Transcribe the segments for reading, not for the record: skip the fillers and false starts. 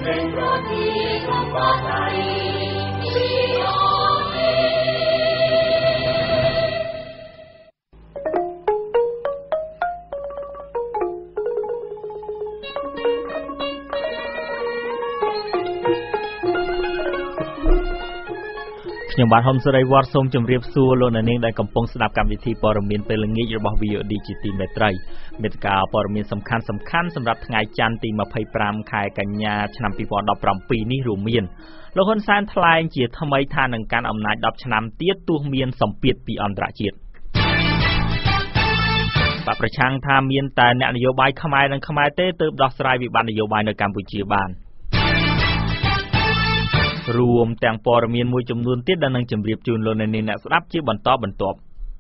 ខ្ញុំបាទហ៊ុនសេរីវត្តសូមជម្រាបសួរលោកអ្នកនាងដែលកំពុងស្ដាប់កម្មវិធីព័ត៌មានពេលល្ងាចរបស់ VOD ជាទីមេត្រីមេត្តាព័ត៌មានសំខាន់សម្រាប់ថ្ងៃច័ន្ទទី25ខែកញ្ញាឆ្នាំ2017នេះរួមមានលោកហ៊ុនសែនថ្លែងជាថ្មីថានឹងកាន់អំណាច10ឆ្នាំទៀតទោះមានសម្ពាធពីអន្តរជាតិបកប្រឆាំងថាមានតែអ្នកនយោបាយខ្មែរនិងខ្មែរទេទើបដោះស្រាយវិបត្តិនយោបាយនៅកម្ពុជាបានរួមទាំងព័ត៌មានមួយចំនួនទៀតដែលនឹងជម្រាបជូនលោកអ្នកនាងអ្នកស្ដាប់ជាបន្តបន្ទាប់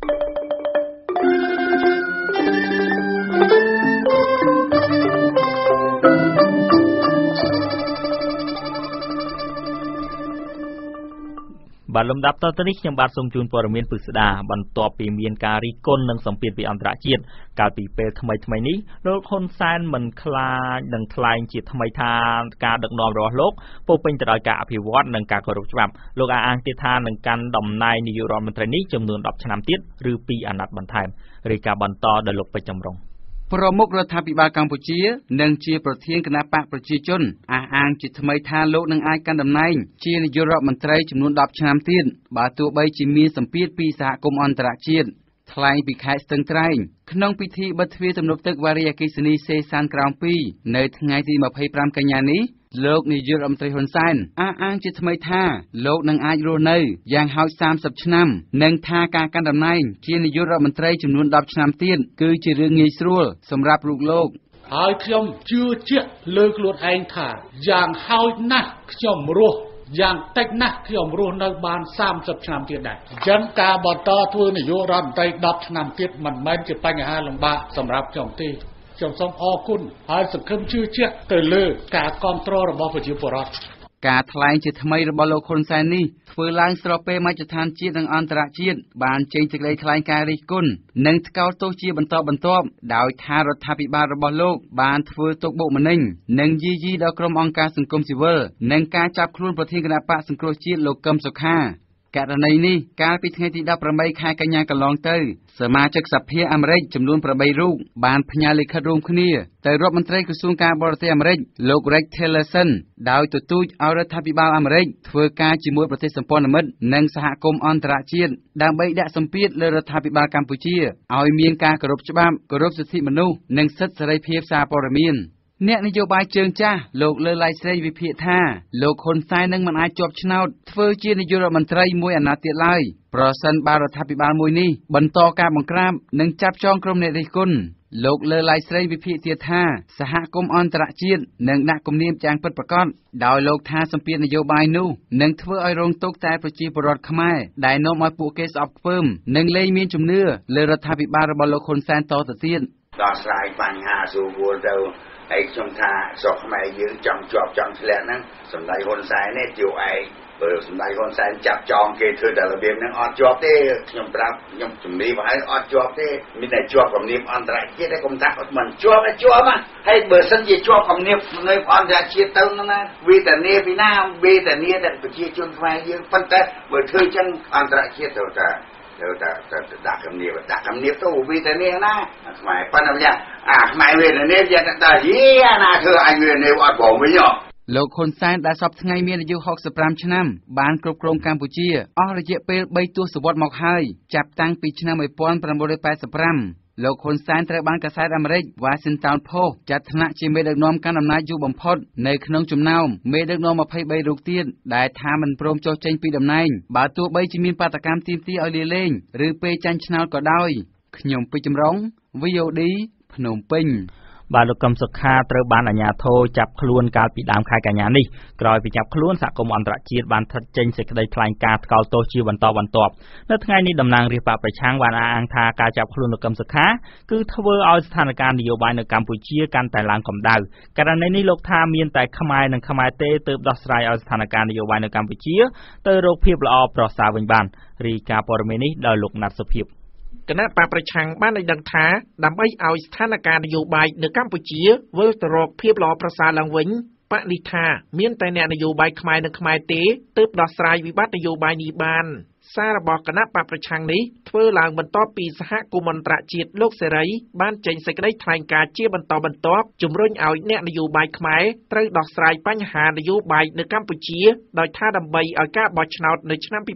បាទលំដាប់តទៅនេះខ្ញុំបាទសូមជូនព័ត៌មានពិស្ដាបន្ទាប់ពីមានការរិះគន់និងសម្ពាធពីអន្តរជាតិកាលពីពេលថ្មីនេះលោកហ៊ុនសែនមិនខ្លាចនឹងថ្លែងជាថ្មីថាការដឹកនាំរបស់លោកពោពេញទៅដោយការអភិវឌ្ឍនិងការគោរពច្បាប់លោកអះអាងទៀតថានឹងកាន់តំណែងនាយករដ្ឋមន្ត្រីនេះចំនួន10ឆ្នាំទៀតឬ2អាណត្តិបន្ថែមរាយការណ៍បន្តដោយលោកពេជ្រចម្រុងប្រមុខរដ្ឋាភិបាលកម្ពុជានិងជាប្រធានគណៈបកប្រជាជនអះអាងជាថ្មីថាលោកនឹងអាចកាន់តំណែងជានាយករដ្ឋមន្ត្រីចំនួន10ឆ្នាំទៀតបើទោះបីជាមានសម្ពាធពីសហគមន៍អន្តរជាតិថ្លែងពីខេត្តស្ទឹងត្រែងក្នុងពិធីបិទទ្វារទំនប់ទឹកវារីអគ្គិសនីសេសានក្រោម2នៅថ្ងៃទី25កញ្ញានេះលោកនាយករដ្ឋមន្ត្រីហ៊ុនសែនអះអាងជាថ្មីថាលោកនឹងអាចរស់នៅយ៉ាងហោច30ឆ្នាំនិងថាការកាន់តំណែងជានាយករដ្ឋមន្ត្រីចំនួន10ឆ្នាំទៀតគឺជារឿងងាយស្រួលសម្រាប់លោកហើយខ្ញុំជឿជាក់លើខ្លួនឯងថាយ៉ាងហោចណាស់ខ្ញុំរស់យ៉ាងតិចណាស់ខ្ញុំរស់នៅបាន30ឆ្នាំទៀតដែរអញ្ចឹងការបន្តធ្វើនាយករដ្ឋមន្ត្រី10ឆ្នាំទៀតមិនមែនជាបញ្ហាលំបាកសម្រាប់ខ្ញុំទេខ្ញុំសូមអរគុណហើយសង្ឃឹមជឿជាក់ទៅលើការគ្រប់គ្រងរបស់ប្រជាពលរដ្ឋការថ្លែងជាថ្មីរបស់លោកហ៊ុនសែននេះធ្វើឡើងស្របពេលមជ្ឈដ្ឋានជាតិនិងអន្តរជាតិបានចេញសេចក្តីថ្លែងការណ៍រិះគន់និងថ្កោលទោសជាបន្តបន្ទាប់ដោយថារដ្ឋាភិបាលរបស់លោកបានធ្វើទុកបុកម្នេញនិងយាយីដល់ក្រុមអង្គការសង្គមស៊ីវិលនិងការចាប់ខ្លួនប្រធានគណៈបកសង្គ្រោះជាតិលោកកឹមសុខាករណីនេះកាលពីថ្ងៃទី18ខែកញ្ញាកន្លងទៅសមាជិកសភាអាមេរិកចំនួន8រូបបានផ្ញើលិខិតរួមគ្នាទៅរដ្ឋមន្ត្រីក្រសួងការបរទេសអាមេរិកលោក Rex Tillerson ដោយទទូចឲ្យរដ្ឋាភិបាលអាមេរិកធ្វើការជាមួយប្រទេសសម្ព័ន្ធមិត្តនិងសហគមន៍អន្តរជាតិដើម្បីដាក់សម្ពាធលើរដ្ឋាភិបាលកម្ពុជាឲ្យមានការគោរពច្បាប់គោរពសិទ្ធិមនុស្សនិងសិទ្ធិសេរីភាពសារព័ត៌មានអ្នកនយោបាយជើងចាស់លោកលើឡៃស្រីវិភាគថាលោកហ៊ុនសែននឹងមិនអាចជាប់ឆ្នោតធ្វើជានាយករដ្ឋមន្ត្រីមួយអាណត្តិទៀតឡើយប្រសិនបើរដ្ឋាភិបាលមួយនេះបន្តការបង្ក្រាបនិងចាប់ចងក្រុមអ្នករិះគន់លោកលើឡៃស្រីវិភាគទៀតថាសហគមន៍អន្តរជាតិនឹងដាក់គំនាបយ៉ាងពិតប្រាកដដោយលោកថាសម្ពាធនយោបាយនោះនឹងធ្វើឲ្យរងទុក្ខតែប្រជាពលរដ្ឋខ្មែរដែលនាំឲ្យពួកគេស្អប់ខ្ពើមនិងលែងមានជំនឿលើរដ្ឋាភិបាលរបស់លោកហ៊ុនសែនតទៅទៀតដោះស្រាយបញ្ហាស្រួលទៅហើយខ្ញុំថាស្រុកខ្មែរយើងចង់ជាប់ចង់ធ្លាក់ហ្នឹងសម្ដេចហ៊ុនសែននេះជាឯងបើសម្ដេចហ៊ុនសែនចាប់ចងគេធ្វើតែរបៀបហ្នឹងអត់ជាប់ទេខ្ញុំប្រាប់ខ្ញុំជំរាបឲ្យអត់ជាប់ទេមានតែជាប់គំនាបអន្តរជាតិឯងកុំថាអត់មិនជាប់ហើយបើសិនជាជាប់គំនាបនៅអន្តរជាតិទៅហ្នឹងណាវេទនាពីណាវេទនាតែប្រជាជនខ្មែរយើងប៉ុន្តែបើធ្វើចឹងអន្តរជាតិទៅថាដាក់គំនាបទៅវេទនាណាខ្មែរប៉ុន្តែខ្មែរវេទនាយ៉ាងតែយីណាធ្វើអញវេទនាអត់ព្រមវិញលោកហ៊ុនសែនដែលសពថ្ងៃមានអាយុ65ឆ្នាំបានគ្រប់គ្រងកម្ពុជាអស់រយៈពេល3ទសវត្សរ៍មកហើយចាប់តាំងពីឆ្នាំ1985លោកហ៊ុនសែនត្រូវបានកាសែតអាមេរិក Washington Post ចាត់ថ្នាក់ជាមេដឹកនាំកាន់អំណាចយូរបំផុតនៅក្នុងចំណោមមេដឹកនាំ23រូបទៀតដែលថាមិនព្រមចុះចេញពីតំណែងបើទោះបីជាមានបាតកម្មទាមទារឲ្យលាលែងឬពេលចាញ់ឆ្នោតក៏ដោយខ្ញុំពេជ្រចម្រុង VOD ភ្នំពេញបាទលោកកឹមសុខាត្រូវបានអាជ្ញាធរចាប់ខ្លួនកាលពីដើមខែកញ្ញានេះក្រោយពីចាប់ខ្លួនសហគមន៍អន្តរជាតិបានធ្វើចេញសេចក្តីថ្លែងការណ៍ថ្កោលទោសជាបន្តបន្ទាប់នៅថ្ងៃនេះតំណាងរាស្ត្របកប្រឆាំងបានអះអាងថាការចាប់ខ្លួនលោកកឹមសុខាគឺធ្វើឲ្យស្ថានភាពនយោបាយនៅកម្ពុជាកាន់តែឡើងកម្ដៅករណីនេះលោកថាមានតែខ្មែរនិងខ្មែរទេទើបដោះស្រាយឲ្យស្ថានភាពនយោបាយនៅកម្ពុជាទៅរកភាពល្អប្រសើរវិញបានរាយការណ៍ព័ត៌មាននេះដោយលោកណាត់សុភាពគណៈបកប្រឆាំងបានឲ្យដឹងថាដើម្បីឲ្យស្ថានភាពនយោបាយនៅកម្ពុជាវិលទៅរកភាពល្អប្រសើរឡើងវិញបនិថាមានតែអ្នកនយោបាយខ្មែរនិងខ្មែរទេទើបដោះស្រាយវិបត្តិនយោបាយនេះបានសាររបស់គណៈបកប្រឆាំងនេះធ្វើឡើងបន្ទាប់ពីសហគមន៍អន្តរជាតិលោកសេរីបានចេញសេចក្តីថ្លែងការណ៍ជាបន្តបន្ទាប់ជំរុញឲ្យអ្នកនយោបាយខ្មែរត្រូវដោះស្រាយបញ្ហានយោបាយនៅកម្ពុជាដោយថាដើម្បីឲ្យការបោះឆ្នោតនៅឆ្នាំ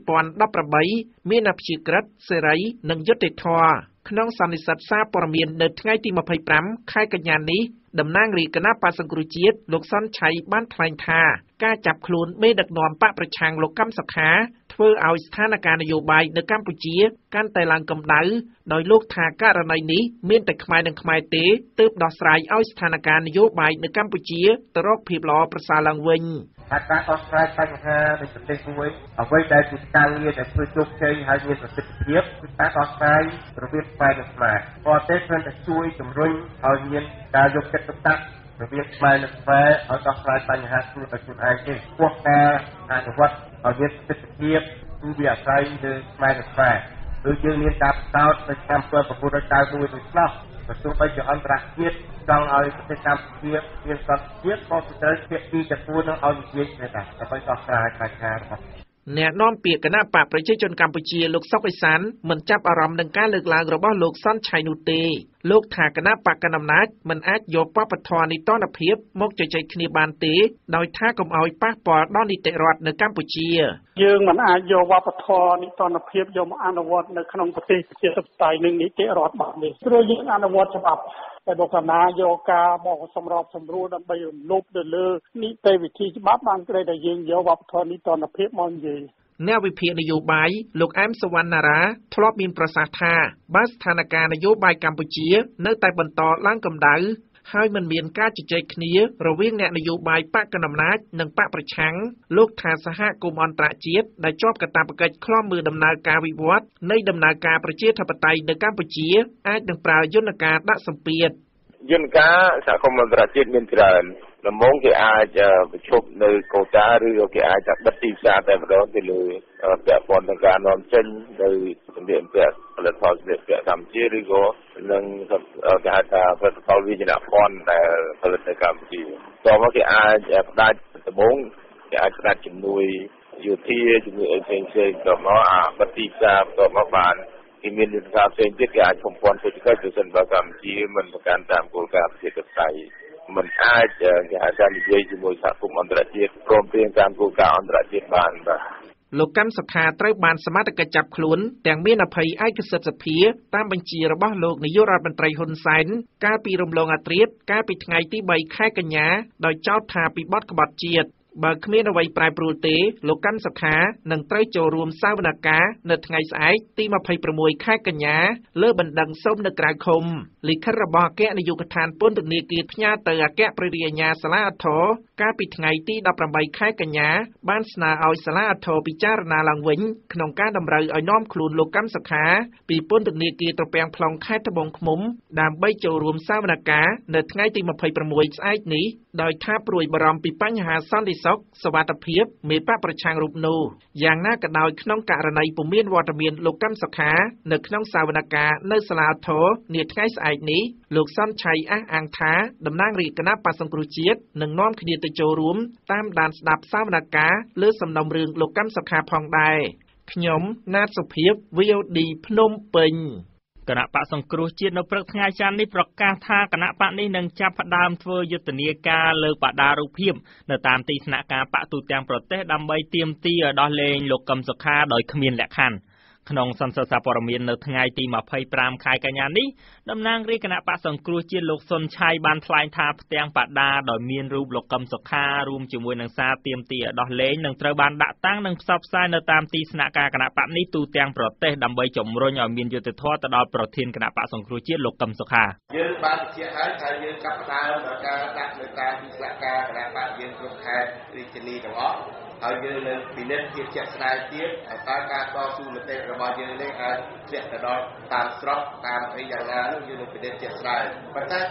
2018មានអព្យាក្រឹតសេរីនិងយុត្តិធម៌ក្នុងសន្និសីទសារព័ត៌មាននៅថ្ងៃទី25ខែកញ្ញានេះតំណាងរាជគណៈបក្សសង្គ្រោះជាតិលោកសុនឆៃបានថ្លែងថាការចាប់ខ្លួនមេដឹកនាំបកប្រឆាំងលោកកឹមសុខាធ្វើឲ្យស្ថានភាពនយោបាយនៅកម្ពុជាកាន់តែឡើងកម្ដៅដោយលោកថាករណីនេះមានតែខ្មែរនិងខ្មែរទេទើបដោះស្រាយឲ្យស្ថានភាពនយោបាយនៅកម្ពុជាទៅរកភាពល្អប្រសើរឡើងវិញការដោះស្រាយបញ្ហានៃប្រទេសមួយអ្វីដែលជាការងារដែលធ្វើជោគជ័យហើយមានប្រសិទ្ធភាពគឺការដោះស្រាយរវាងខ្មែរនិងខ្មែរប្រទេសគ្រាន់តែជួយជំរុញឲ្យមានការយកចិត្តទុកដាក់រវាងខ្មែរនិងខ្មែរឲ្យដោះស្រាយបញ្ហាខ្លួនឯងទេពោះការអនុវត្តឲ្យមានប្រសិទ្ធភាពគឺវាអាស្រ័យលើខ្មែរនិងខ្មែរដូចយើងមានការផ្ដោតនៅឆ្នាំ1991ដូចនោះក៏ទោះបីជាអន្តរជាតិចង់ឲ្យប្រទេសកម្ពុជាមានសន្តិភាពក៏ត្រូវភាគីទាំងពួងនឹងឲ្យនិយាយគ្នាដែរដើម្បីដោះស្រាយបញ្ហារបស់អ្នកនាំពាក្យគណៈបកប្រជាជនកម្ពុជាលោកសុកអេសានមិនចាប់អារម្មណ៍នឹងការលើកឡើងរបស់លោកសុនឆៃនោះទេលោកថាគណៈបកកណ្ដាលអំណាចមិនអាចយកបព្វធម៌នីតិរដ្ឋភាពមកជជែកគ្នាបានទេដោយថាកុំឲ្យប៉ះពាល់ដល់នីតិរដ្ឋនៅកម្ពុជាយើងមិនអាចយកវប្បធម៌នីតិរដ្ឋភាពយកមកអនុវត្តនៅក្នុងប្រទេសប្រជាធិបតេយ្យនិងនីតិរដ្ឋបានទេព្រោះយើងអនុវត្តច្បាប់តែបើកាលណាយកការមកសម្របសម្រួលដើម្បីរំលោភទៅលើនីតិវិធីច្បាប់បានក្រែតែយើងយកវប្បធម៌នីតិរដ្ឋភាពមកនិយាយអ្នកវិភាគនយោបាយលោកអែមសវណ្ណារាធ្លាប់មានប្រសាសន៍ថាបើស្ថានភាពនយោបាយកម្ពុជានៅតែបន្តឡើងកម្ដៅហើយមិនមានការជជែកគ្នារវាងអ្នកនយោបាយបកកណ្ដាលអំណាចនិងបកប្រឆាំងលោកថាសហគមន៍អន្តរជាតិដែលជាប់កាតព្វកិច្ចឃ្លាំមើលដំណើរការវិវត្តនៃដំណើរការប្រជាធិបតេយ្យនៅកម្ពុជាអាចនឹងប្រើយន្តការដាក់សម្ពាធយន្តការសហគមន៍អន្តរជាតិមានច្រើនដំបូងគេអាចប្រជុំនៅកូតាឬគេអាចបិទទីផ្សារតែម្ដងទៅលើពាក់ព័ន្ធនឹងការនាំចេញនៅសម្ភារៈផលិតផលសម្ភារៈកម្ពុជាឬក៏នឹងគេហៅថាផលិតផលវិជ្ជាភ័ណ្ឌដែលផលិតនៅកម្ពុជាតោះមកគេអាចផ្ដាច់ដំបូងគេអាចផ្ដាច់ជំនួយយោធាជំនួយអីផ្សេងទៅមកបិទទីផ្សារទៅមកបានគេមានយុទ្ធសាស្ត្រផ្សេងទៀតគេអាចបំពេញសេដ្ឋកិច្ចប្រសិនបើកម្ពុជាមិនប្រកាន់តាមគោលការណ៍ប្រជាធិបតេយ្យមិនអាចគេហៅថានិយាយជាមួយសហគមន៍អន្តរជាតិព្រមព្រៀងតាមគោលការណ៍អន្តរជាតិបានបាទលោកកាន់សុខាត្រូវបានសមត្ថកិច្ចចាប់ខ្លួនទាំងមានអភ័យឯកសិទ្ធិសភាតាមបញ្ជារបស់លោកនាយករដ្ឋមន្ត្រីហ៊ុនសែនកាលពីរំលងអាត្រាតកាលពីថ្ងៃទី3ខែកញ្ញាដោយចោទថាពីបទក្បត់ជាតិបើគ្មានអ្វីប្រែប្រួលទេលោកកាន់សុខានឹងត្រូវចូលរួមសវនកម្មនៅថ្ងៃស្អែកទី26ខែកញ្ញាលើបណ្ដឹងសុំនៅក្រៅឃុំលិខិតរបស់អគ្គនាយកដ្ឋានពន្ធនាគារផ្ញើទៅអគ្គព្រះរាជអាជ្ញាសាលាឧទ្ធរកាលពីថ្ងៃទី18ខែកញ្ញាបានស្នើឲ្យសាលាឧទ្ធរពិចារណាឡើងវិញក្នុងការតម្រូវឲ្យនាំខ្លួនលោកកាន់សុខាពីពន្ធនាគារត្រពាំង plong ខេត្តត្បូងឃ្មុំដើម្បីចូលរួមសវនកម្មនៅថ្ងៃទី26ស្អែកនេះដោយថាព្រួយបារម្ភពីបញ្ហាសន្តិសុខសុវត្ថិភាពមេបកប្រឆាំងរូបនោះយ៉ាងណាក៏ដោយក្នុងករណីពុំមានវត្តមានលោកកាន់សុខានៅក្នុងសវនកម្មនៅសាលាឧទ្ធរនាថ្ងៃស្អែកនេះលោកសុនឆៃអះអាងថាតំណាងរាជគណៈបក្សសង្គ្រោះជាតិនឹងនាំគ្នាទៅចូលរួមតាមដានស្ដាប់សវនកម្មលើសំណុំរឿងលោកកាន់សុខាផងដែរខ្ញុំណាតសុភីប VOD ភ្នំពេញគណៈបក្សសង្គ្រោះជាតិនៅព្រឹកថ្ងៃច័ន្ទនេះប្រកាសថាគណៈបកនេះនឹងចាប់ផ្ដើមធ្វើយុទ្ធនាការលើកបដារូបភាពនៅតាមទីស្នាក់ការបកទូទាំងប្រទេសដើម្បីទាមទារដោះលែងលោកកឹមសុខាដោយគ្មានលក្ខខណ្ឌក្នុងសន្និសីទសារព័ត៌មាននៅថ្ងៃទី25ខែកញ្ញានេះតំណាងរាជគណៈបក្សសង្គ្រោះជាតិលោកសុនឆៃបានថ្លែងថាផ្ទាំងបដាដោយមានរូបលោកកឹមសុខារួមជាមួយនឹងសារទាមទារដោះលែងនឹងត្រូវបានដាក់តាំងនិងផ្សព្វផ្សាយនៅតាមទីស្នាក់ការគណៈបកនេះទូទាំងប្រទេសដើម្បីជំរុញឲ្យមានយុត្តិធម៌ទៅដល់ប្រធានគណៈបក្សសង្គ្រោះជាតិលោកកឹមសុខាយើងបានបញ្ជាក់ហើយថាយើងចាប់ផ្ដើមដោយការដាក់នៅតាមទីស្នាក់ការគណៈបកយើងគ្រប់ខេត្តរាជធានីទាំងអស់ហើយយើងនឹងពិនិត្យជាជាក់ស្ដែងទៀតតើការតស៊ូមតិរបស់យើងនេះអាចជាក់ទៅដល់តាមស្រុកតាមអីយ៉ាងណានោះយើងនឹងពិនិត្យជាក់ស្ដែងប៉ុន្តែ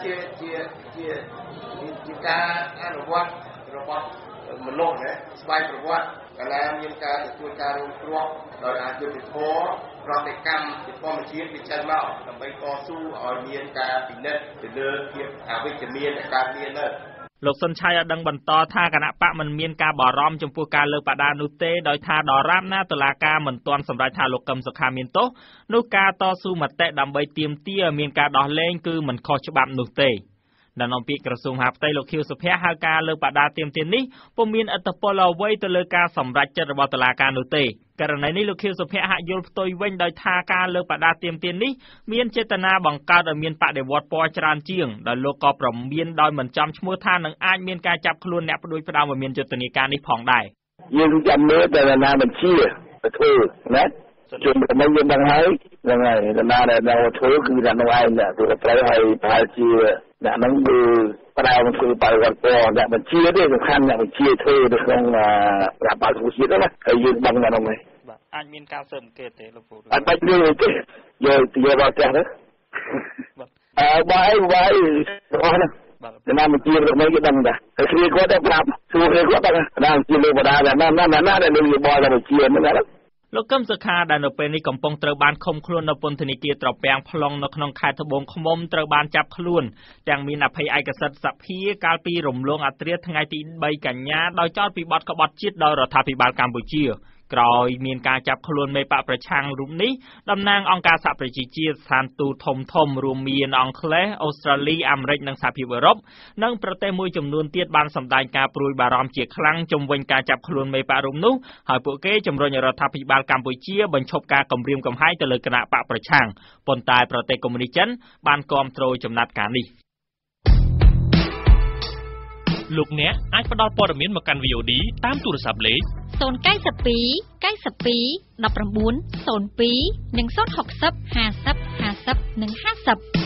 ជាការអនុវត្តរបស់មនុស្សណាស្វ័យប្រវត្តិកាលណាមានការទទួលការរងគ្រោះដោយអយុត្តិធម៌ប្រតិកម្មពីធម្មជាតិវាចេញមកដើម្បីតស៊ូឲ្យមានការពិនិត្យទៅលើភាពអវិជ្ជមានដែលកើតមាននោះលោកសុនឆៃឲ្យដឹងបន្តថាគណៈបកមិនមានការបារម្ភចំពោះការលើកបដានោះទេដោយថាដរាបណាតុលាការមិនទាន់សម្រេចថាលោកកឹមសុខាមានទោសនោះការតស៊ូមតិដើម្បីទាមទារឲ្យមានការដោះលែងគឺមិនខុសច្បាប់នោះទេដែលនាំពាក្យក្រសួងមហាផ្ទៃលោកខៀវសុភ័ក្រហៅការលើកបដាទាមទារនេះពុំមានឥទ្ធិពលអ្វីទៅលើការសម្រេចចិត្តរបស់តុលាការនោះទេករណីនេះលោកខៀវសុភ័ក្រហាក់យល់ផ្ទុយវិញដោយថាការលើកបដាទាមទារនេះមានចេតនាបង្កើតឲ្យមានបដិវត្តពណ៌ច្រើនជាងដោយលោកក៏ប្រមានដោយមិនចំឈ្មោះថានឹងអាចមានការចាប់ខ្លួនអ្នកផ្ដួចផ្ដើមឲ្យមានយុទ្ធនាការនេះផងដែរយើងចាំមើលតែណាបញ្ជាទៅធ្វើណាជុំតែយើងដឹងហើយហ្នឹងហើយណាដែលធ្វើគឺថានោះឯងណាគឺត្រូវឲ្យប្រហែលជាអ្នកហ្នឹងគឺផ្ដើមធ្វើបរិវត្តពណ៌អ្នកបញ្ជាទេសំខាន់អ្នកបញ្ជាធ្វើនៅក្នុងរដ្ឋបាលគ្រប់ជាតិណាហើយយើងដឹងដល់នោះហ្នឹងបាទអាចមានការស៊ើបអង្កេតទេលោកពូអត់បាច់មានទេយកដល់ផ្ទះទៅបាយរបស់ហ្នឹងណាបញ្ជារបស់នេះគេដឹងដែរហើយគ្នាគាត់តែប្រាប់សួរគ្នាគាត់ថាណាបញ្ជាលើបដាណាដែលលើបដាបញ្ជាហ្នឹងណាលោកកឹមសុខាដែលនៅពេលនេះកំពុងត្រូវបានឃុំខ្លួននៅពន្ធនាគារត្រពាំង plong នៅក្នុងខេត្តត្បូងឃ្មុំត្រូវបានចាប់ខ្លួនទាំងមានអភ័យឯកសិទ្ធិសភាកាលពីរំលងអធ្រាត្រថ្ងៃទី3កញ្ញាដោយចោទពីបទក្បត់ជាតិដោយរដ្ឋាភិបាលកម្ពុជាក្រោយមានការចាប់ខ្លួនមេបកប្រឆាំងរូបនេះតំណាងអង្គការសហប្រជាជាតិស្ថានទូតធំរួមមានអង់គ្លេសអូស្ត្រាលីអាមេរិកនិងសហភាពអឺរ៉ុបនិងប្រទេសមួយចំនួនទៀតបានសម្ដែងការព្រួយបារម្ភជាខ្លាំងជំវិញការចាប់ខ្លួនមេបករូបនោះហើយពួកគេជំរុញរដ្ឋាភិបាលកម្ពុជាបញ្ឈប់ការគំរាមកំហែងទៅលើគណៈបកប្រឆាំងប៉ុន្តែប្រទេសកុម្មុយនីសចិនបានគាំទ្រចំណាត់ការនេះលោកអ្នកអាចផ្ដល់ព័ត៌មានមកកាន់ VOD តាមទូរស័ព្ទលេខ 092 92 19 02 និង060 50 50 និង 50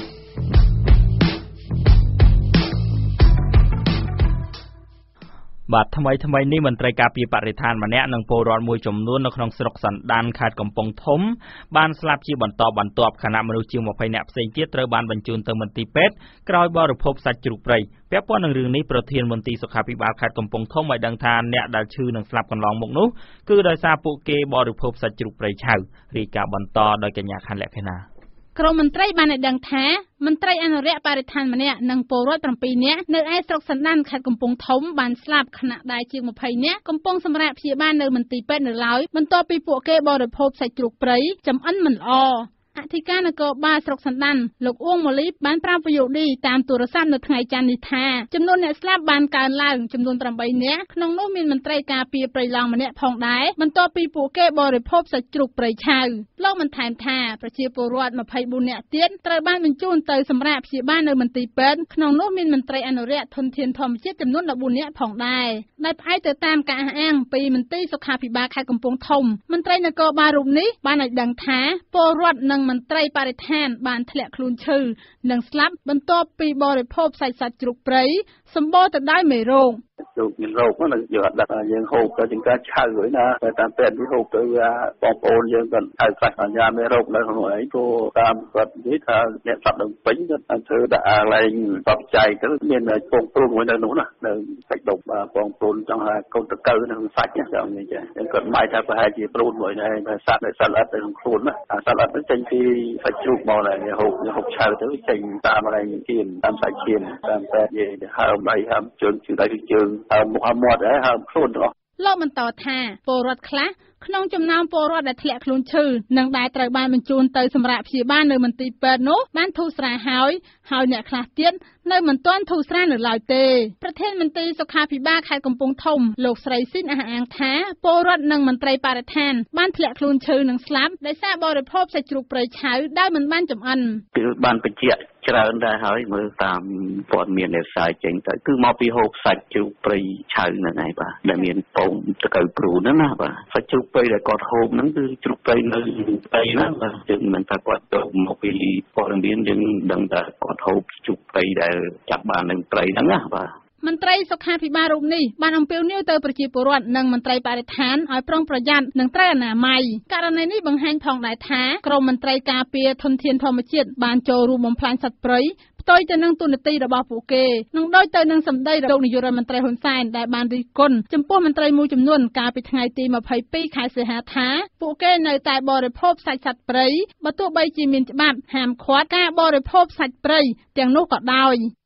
បាទថ្មីនេះមន្ត្រីការពារបរិស្ថានម្នាក់និងពលរដ្ឋមួយចំនួននៅក្នុងស្រុកសណ្ដានខេត្តកំពង់ធំបានស្លាប់ជាបន្តបន្ទាប់ខណៈមនុស្សជាង20នាក់ផ្សេងទៀតត្រូវបានបញ្ជូនទៅមន្ទីរពេទ្យក្រោយបរិភោគសាច់ជ្រូកព្រៃពាក់ព័ន្ធនឹងរឿងនេះប្រធានមន្ទីរសុខាភិបាលខេត្តកំពង់ធំឲ្យដឹងថាអ្នកដែលឈឺនិងស្លាប់កន្លងមកនោះគឺដោយសារពួកគេបរិភោគសាច់ជ្រូកព្រៃឆៅរាយការណ៍បន្តដោយកញ្ញាខាន់លក្ខិណាក្រមមន្ត្រីបានឲ្យដឹងថាមន្ត្រីអនុរិយបរិស្ថានម្នាក់និងពលរដ្ឋ7នាក់នៅឯស្រុកសណ្ដានខេត្តកំពង់ធំបានស្លាប់ខណៈដែលជាង20នាក់កំពុងសម្រាកព្យាបាលនៅមន្ទីរពេទ្យនៅឡើយបន្ទាប់ពីពួកគេបរិភោគសាច់ជ្រូកព្រៃចំអិនមិនល្អអធិការនគរបាលស្រុកសណ្ដានលោកអ៊ួងម៉ូលីបានប្រាប់ VOD តាមទូរស័ព្ទនៅថ្ងៃច័ន្ទនេះថាចំនួនអ្នកស្លាប់បានកើនឡើងចំនួន8នាក់ក្នុងនោះមានមន្ត្រីការពារព្រៃឡង់ម្នាក់ផងដែរបន្ទាប់ពីពួកគេបរិភោគសាច់ជ្រូកព្រៃឆៅលោកបានថែមថាប្រជាពលរដ្ឋ24នាក់ទៀតត្រូវបានបញ្ជូនទៅសម្រាកព្យាបាលនៅមន្ទីរពេទ្យក្នុងនោះមានមន្ត្រីអនុរិយធនធានធម្មជាតិចំនួន14នាក់ផងដែរដែលផ្អែកទៅតាមការអះអាងពីមន្ត្រីសុខាភិបាលខេត្តកំពង់ធំមន្ត្រីនគរបាលរូបនេះបានឲ្យដឹងថាពលរដ្ឋនិងមន្ត្រីបរិស្ថានបានធ្លាក់ខ្លួនឈឺនិងស្លាប់បន្ទាប់ពីបរិភោគសាច់សត្វជ្រូកព្រៃសម្បូរទៅដោយមេរោគជ្រូកមានរោគហ្នឹងយើងអត់ដឹងយើងហូបទៅជាការឆៅហើយណាតែតាមពេទ្យវាហូបទៅបងប្អូនយើងគាត់ហៅខ្លះអញ្ញាមេរោគនៅក្នុងអីក៏តាមគាត់និយាយថាអ្នកស្លាប់នៅពេញគាត់ធ្វើដាក់អាឡែងបបចៃទៅមានពងព្រូនមួយនៅនោះណានៅសាច់ដុំបងប្អូនចង់ថាកូនតកៅនៅក្នុងសាច់ចឹងនិយាយចឹងគាត់ម៉ៃថាប្រហែលជាព្រូនមួយដែរតែសត្វល្អិតនៅក្នុងខ្លួនណាសត្វល្អិតហ្នឹងចេញពីសាច់ជ្រូកមកដែរហូបឆៅទៅចេញតាមអាឡែងគៀនតាមសាច់គៀនតាមពេទ្យនិយាយហើមអីហើមជើងដៃជើងមុខមាត់ដែរហើមខ្លួនទាំងអស់លោកបន្តថាពលរដ្ឋខ្លះក្នុងចំណោមពលរដ្ឋដែលធ្លាក់ខ្លួនឈឺនិងដែលត្រូវបានបញ្ជូនទៅសម្រាកព្យាបាលនៅមន្ទីរពេទ្យនោះបានធូរស្រាលហើយអ្នកខ្លះទៀតនៅមិនទាន់ធូរស្រាលនៅឡើយទេប្រធានមន្ត្រីសុខាភិបាលខេត្តកំពង់ធំលោកស្រីស៊ីនអះអាងថាពលរដ្ឋនិងមន្ត្រីបរិស្ថានបានធ្លាក់ខ្លួនឈឺនិងស្លាប់ដោយសារបរិភោគសាច់ជ្រូកព្រៃឆៅដែលមិនបានចម្អិនគឺបានបញ្ជាក់ច្រើនដែរហើយមើលតាមព័ត៌មានដែលផ្សាយចេញទៅគឺមកពីហូបសាច់ជ្រូកព្រៃឆៅហ្នឹងឯងបាទដែលមានពងតកៅព្រូនហ្នឹងណាបាទសាច់ជ្រូកព្រៃដែលគាត់ហូបហ្នឹងគឺជ្រូកព្រៃនៅព្រៃណាបាទយើងមិនថាគាត់ទៅមកពីព័ត៌មានយើងដឹងថាគាត់ហូបជ្រូកព្រៃដែលចាប់បាននៅព្រៃហ្នឹងណាបាទមន្ត្រីសុខាភិបាលរូបនេះបានអំពាវនាវទៅប្រជាពលរដ្ឋនិងមន្ត្រីបរិស្ថានឲ្យប្រុងប្រយ័ត្ននិងត្រូវអនាម័យករណីនេះបង្ហាញផងដែរថាក្រមមន្ត្រីការពារធនធានធម្មជាតិបានចូលរួមបំផ្លាញសត្វព្រៃផ្ទុយទៅនឹងទូនាទីរបស់ពួកគេនិងដោយទៅនឹងសម្ដីលោកនាយករដ្ឋមន្ត្រីហ៊ុនសែនដែលបានរិះគន់ចំពោះមន្ត្រីមួយចំនួនកាលពីថ្ងៃទី22ខែសីហាថាពួកគេនៅតែបរិភោគសាច់សត្វព្រៃបើទោះបីជាមានច្បាប់ហាមឃាត់ការបរិភោគសាច់ព្រៃទាំងនោះក៏ដោយ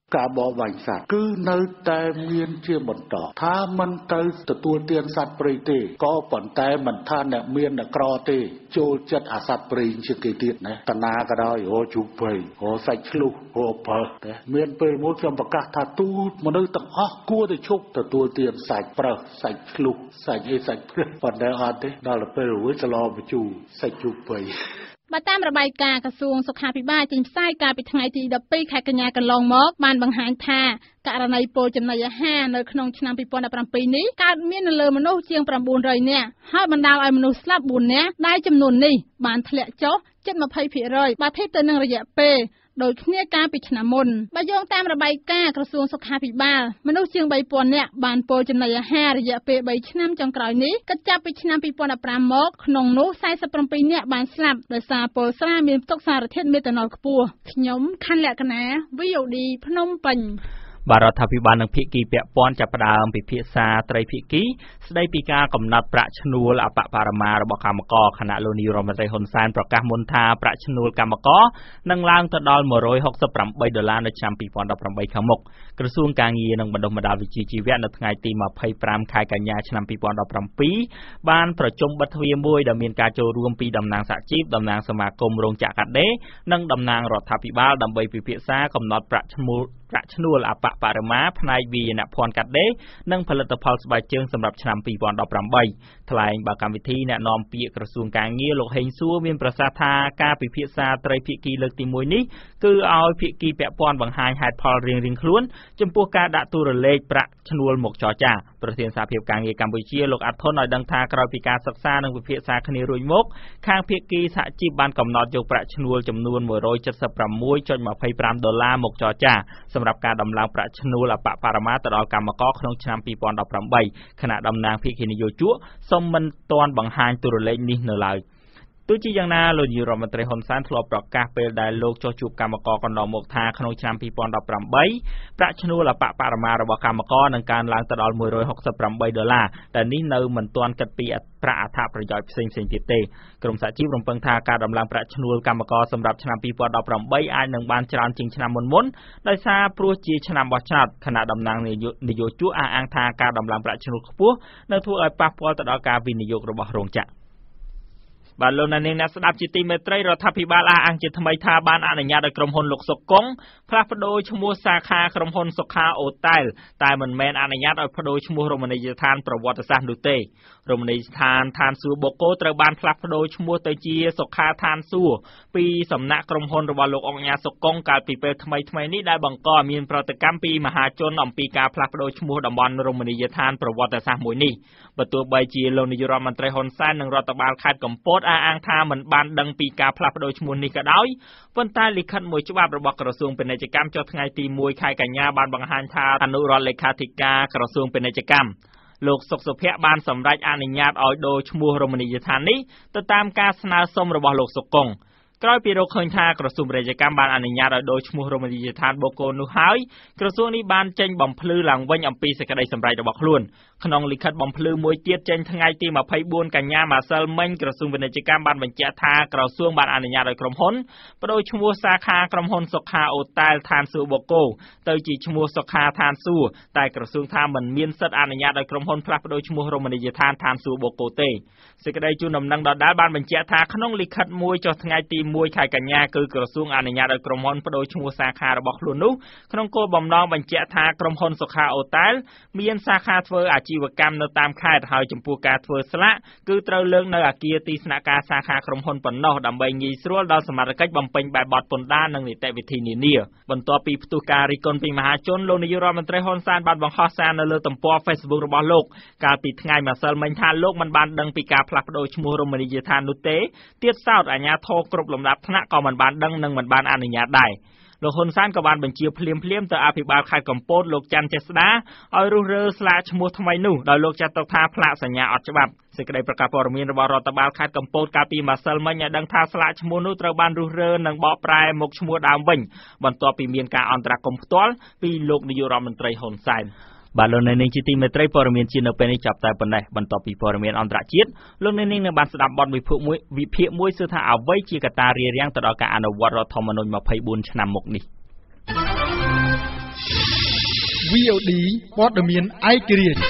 ការបរបាញ់សត្វគឺនៅតែមានជាបន្តថាមិនទៅទទួលទានសត្វព្រៃទេក៏ប៉ុន្តែមិនថាអ្នកមានអ្នកក្រទេចូលចិត្តអាសត្វព្រៃជាងគេទៀតណាតាណាក៏ដោយជូបព្រៃសាច់ឆ្លុះប្រើតែមានពេលមួយខ្ញុំប្រកាសថាទូមនុស្សទាំងអស់គួរតែឈប់ទទួលទានសាច់ប្រើសាច់ឆ្លុះសាច់សាច់ព្រៃប៉ុន្តែអត់ទេដល់ពេលរួចឆ្លងបញ្ជូរសាច់ជូបព្រៃបើតាមរបាយការណ៍ក្រសួងសុខាភិបាលចេញផ្សាយកាលពីថ្ងៃទី12ខែកញ្ញាកន្លងមកបានបង្ហាញថាករណីពលចំណីអាហារនៅក្នុងឆ្នាំ2017នេះកើតមាននៅលើមនុស្សជាង900នាក់ហើយបណ្ដាលឲ្យមនុស្សស្លាប់4នាក់ដែលចំនួននេះបានធ្លាក់ចុះជិត 20% បើធៀបទៅនឹងរយៈពេលដោយគ្នាកាលពីឆ្នាំមុនបើយោងតាមរបាយការណ៍ក្រសួងសុខាភិបាលមនុស្សជាង 3000 នាក់បានពលចំណីអាហាររយៈពេល3ឆ្នាំចុងក្រោយនេះគិតចាប់ពីឆ្នាំ2015មកក្នុងនោះ47នាក់បានស្លាប់ដោយសារពលស្រាមានផ្ទុកសារធាតុមេតាណុលខ្ពស់ខ្ញុំខណ្ឌលក្ខណា VOD ភ្នំពេញបាទរដ្ឋាភិបាលនិងភាគីពាក់ព័ន្ធចាប់ផ្ដើមពិភាក្សាត្រីភាគីស្ដីពីការកំណត់ប្រាក់ឈ្នួលអបបរមារបស់កម្មករខណៈលោកនាយរដ្ឋមន្ត្រីហ៊ុនសែនប្រកាសមុនថាប្រាក់ឈ្នួលកម្មករនឹងឡើងទៅដល់$168នៅឆ្នាំ2018ខាងមុខក្រសួងការងារនិងបណ្ដុះបណ្ដាលវិជ្ជាជីវៈនៅថ្ងៃទី25ខែកញ្ញាឆ្នាំ2017បានប្រជុំបិទទ្វារមួយដែលមានការចូលរួមពីតំណាងសហជីពតំណាងសមាគមរោងចក្រកាត់ដេរនិងតំណាងរដ្ឋាភិបាលដើម្បីពិភាក្សាកំណត់ប្រាក់ឈ្នួលអបបរមាផ្នែកវិញ្ញាណភ័ណ្ឌកាត់ដេរនិងផលិតផលស្បែកជើងសម្រាប់ឆ្នាំ2018ថ្លែងបើកម្មវិធីអ្នកនាំពាក្យក្រសួងការងារលោកហេងសួរមានប្រសាសន៍ថាការពិភាក្សាត្រីភាគីលើកទី1នេះគឺឲ្យភាគីពាក់ព័ន្ធបង្ហាញហេតុផលរៀងៗខ្លួនចំពោះការដាក់ទូរលេខប្រាក់ឈ្នួលមកចរចាប្រធានសហភាពការងារកម្ពុជាលោកអាត់ធុនឲ្យដឹងថាក្រោយពីការសិក្សានិងពិភាក្សាគ្នារួចមកខាងភាគីសហជីពបានកំណត់យកប្រាក់ឈ្នួលចំនួន$176.25មកចរចាសម្រាប់ការដំឡើងប្រាក់ឈ្នួលអបបរមាទៅដល់កម្មករក្នុងឆ្នាំ2018ខណៈតំណាងភាគីនយោជកសូមមិនទាន់បង្ហាញទូរលេខនេះនៅឡើយទោះជាយ៉ាងណាលោកនាយរដ្ឋមន្ត្រីហ៊ុនសែនធ្លាប់ប្រកាសពេលដែលលោកចុះជួបកម្មករកន្លងមកថាក្នុងឆ្នាំ2018ប្រាក់ឈ្នួលអបបរមារបស់កម្មករនឹងកើនឡើងទៅដល់$168តែនេះនៅមិនទាន់គិតពីប្រាក់អត្ថប្រយោជន៍ផ្សេងៗទៀតទេក្រមសហជីពរំពឹងថាការដំឡើងប្រាក់ឈ្នួលកម្មករសម្រាប់ឆ្នាំ2018អាចនឹងបានច្រើនជាងឆ្នាំមុនដោយសារព្រោះជាឆ្នាំបោះឆ្នោតខណៈតំណាងនយោជកអះអាងថាការដំឡើងប្រាក់ឈ្នួលខ្ពស់នឹងធ្វើឲ្យប៉ះពាល់ទៅដល់ការវិនិយោគរបស់រោងចក្របាទលោកនាងអ្នកស្ដាប់ជាទីមេត្រីរដ្ឋាភិបាលអះអាងជាថ្មីថាបានអនុញ្ញាតឲ្យក្រុមហ៊ុនលោកសុកុងផ្លាស់ប្ដូរឈ្មោះសាខាក្រុមហ៊ុនសុខាអូតែលតែមិនមែនអនុញ្ញាតឲ្យប្ដូរឈ្មោះរមណីយដ្ឋានប្រវត្តិសាស្ត្រនោះទេរមណីយដ្ឋានឋានសួគ៌បូកូត្រូវបានផ្លាស់ប្ដូរឈ្មោះទៅជាសុខាឋានសួគ៌ពីសំណាក់ក្រុមហ៊ុនរបស់លោកអង្គញាសុកុងកាលពីពេលថ្មីនេះដែលបង្កឲ្យមានប្រតិកម្មពីមហាជនអំពីការផ្លាស់ប្ដូរឈ្មោះតំបន់រមណីយដ្ឋានប្រវត្តិសាស្ត្រមួយនេះបើទោះបីជាលោកនាយរដ្ឋមន្ត្រីហ៊ុនសែននិងរដ្ឋបាលខេត្តកំពតអះអាងថាមិនបានដឹងពីការផ្លាស់ប្ដូរឈ្មោះនេះក៏ដោយប៉ុន្តែលិខិតមួយច្បាប់របស់ក្រសួងពាណិជ្ជកម្មចុះថ្ងៃទី1ខែកញ្ញាបានបង្ហាញថាអនុរដ្ឋលេខាធិការក្រសួងពាណិជ្ជកម្មលោកសុកសុភ័ក្របានសម្រេចអនុញ្ញាតឲ្យដូរឈ្មោះរមណីយដ្ឋាននេះទៅតាមការស្នើសុំរបស់លោកសុកុងក្រោយពីរកឃើញថាក្រសួងពាណិជ្ជកម្មបានអនុញ្ញាតឲ្យដូរឈ្មោះរមណីយដ្ឋានបូកូនោះហើយក្រសួងនេះបានចេញបំភ្លឺឡើងវិញអំពីសេចក្តីសម្រេចរបស់ខ្លួនក្នុងលិខិតបំភ្លឺមួយទៀតចេញថ្ងៃទី24កញ្ញាម្សិលមិញក្រសួងពាណិជ្ជកម្មបានបញ្ជាក់ថាក្រសួងបានអនុញ្ញាតឲ្យក្រុមហ៊ុនបដូរឈ្មោះសាខាក្រុមហ៊ុនសុខាអូតែលឋានសួគ៌បូកូទៅជាឈ្មោះសុខាឋានសួគ៌តែក្រសួងថាមិនមានសិទ្ធិអនុញ្ញាតឲ្យក្រុមហ៊ុនផ្លាស់ប្ដូរឈ្មោះរមណីយដ្ឋានឋានសួគ៌បូកូទេសេចក្តីជូនដំណឹងដដែលបានបញ្ជាក់ថាក្នុងលិខិតមួយចុះថ្ងៃទី1ខែកញ្ញាគឺក្រសួងអនុញ្ញាតឲ្យក្រុមហ៊ុនបដូរឈ្មោះសាខារបស់ខ្លួននោះក្នុងគោលបំណងបញ្ជាក់ថាក្រុមហ៊ុនសុខាអូតែលមានសាខាធ្វើអាជីវកម្មនៅតាមខេត្តហើយចំពោះការធ្វើស្លាកគឺត្រូវលើកនៅអគារទីស្នាក់ការសាខាក្រុមហ៊ុនប៉ុណ្ណោះដើម្បីងាយស្រួលដល់សមត្ថកិច្ចបំពេញបែបបទពន្ធដារនិងនីតិវិធីនានាបន្ទាប់ពីផ្ទុះការរិះគន់ពីមហាជនលោកនាយករដ្ឋមន្ត្រីហ៊ុនសែនបានបង្ហោះសារនៅលើទំព័រ Facebook របស់លោកកាលពីថ្ងៃម្សិលមិញថាលោកមិនបានដឹងពីការផ្លាស់ប្ដូរឈ្មោះរមណីយដ្ឋាននោះទេទៀតសោតអាជ្ញាធរគ្រប់លំដាប់ថ្នាក់ក៏មិនបានដឹងនិងមិនបានអនុញ្ញាតដែរលោកហ៊ុនសែនក៏បានបញ្ជាភ្លាមទៅអភិបាលខេត្តកំពតលោកច័ន្ទចេស្តាឲ្យរុះរើស្លាកឈ្មោះថ្មីនោះដោយលោកចាត់ទុកថាផ្លាកសញ្ញាអត់ច្បាប់សេចក្តីប្រកាសព័ត៌មានរបស់រដ្ឋបាលខេត្តកំពតកាលពីម្សិលមិញឲ្យដឹងថាស្លាកឈ្មោះនោះត្រូវបានរុះរើនិងបកប្រែមុខឈ្មោះដើមវិញបន្ទាប់ពីមានការអន្តរាគមន៍ផ្ទាល់ពីលោកនាយករដ្ឋមន្ត្រីហ៊ុនសែនបាទលោកនាងជាទីមេត្រីព័ត៌មានជានៅពេលនេះចាប់តែប៉ុណ្ណេះបន្ទាប់ពីព័ត៌មានអន្តរជាតិលោកនាងនឹងបានស្ដាប់បទវិភាគមួយសួរថាអ្វីជាកត្តារារាំងទៅដល់ការអនុវត្តរដ្ឋធម្មនុញ្ញ24ឆ្នាំមុខនេះ VOD ព័ត៌មានឯករាជ្យ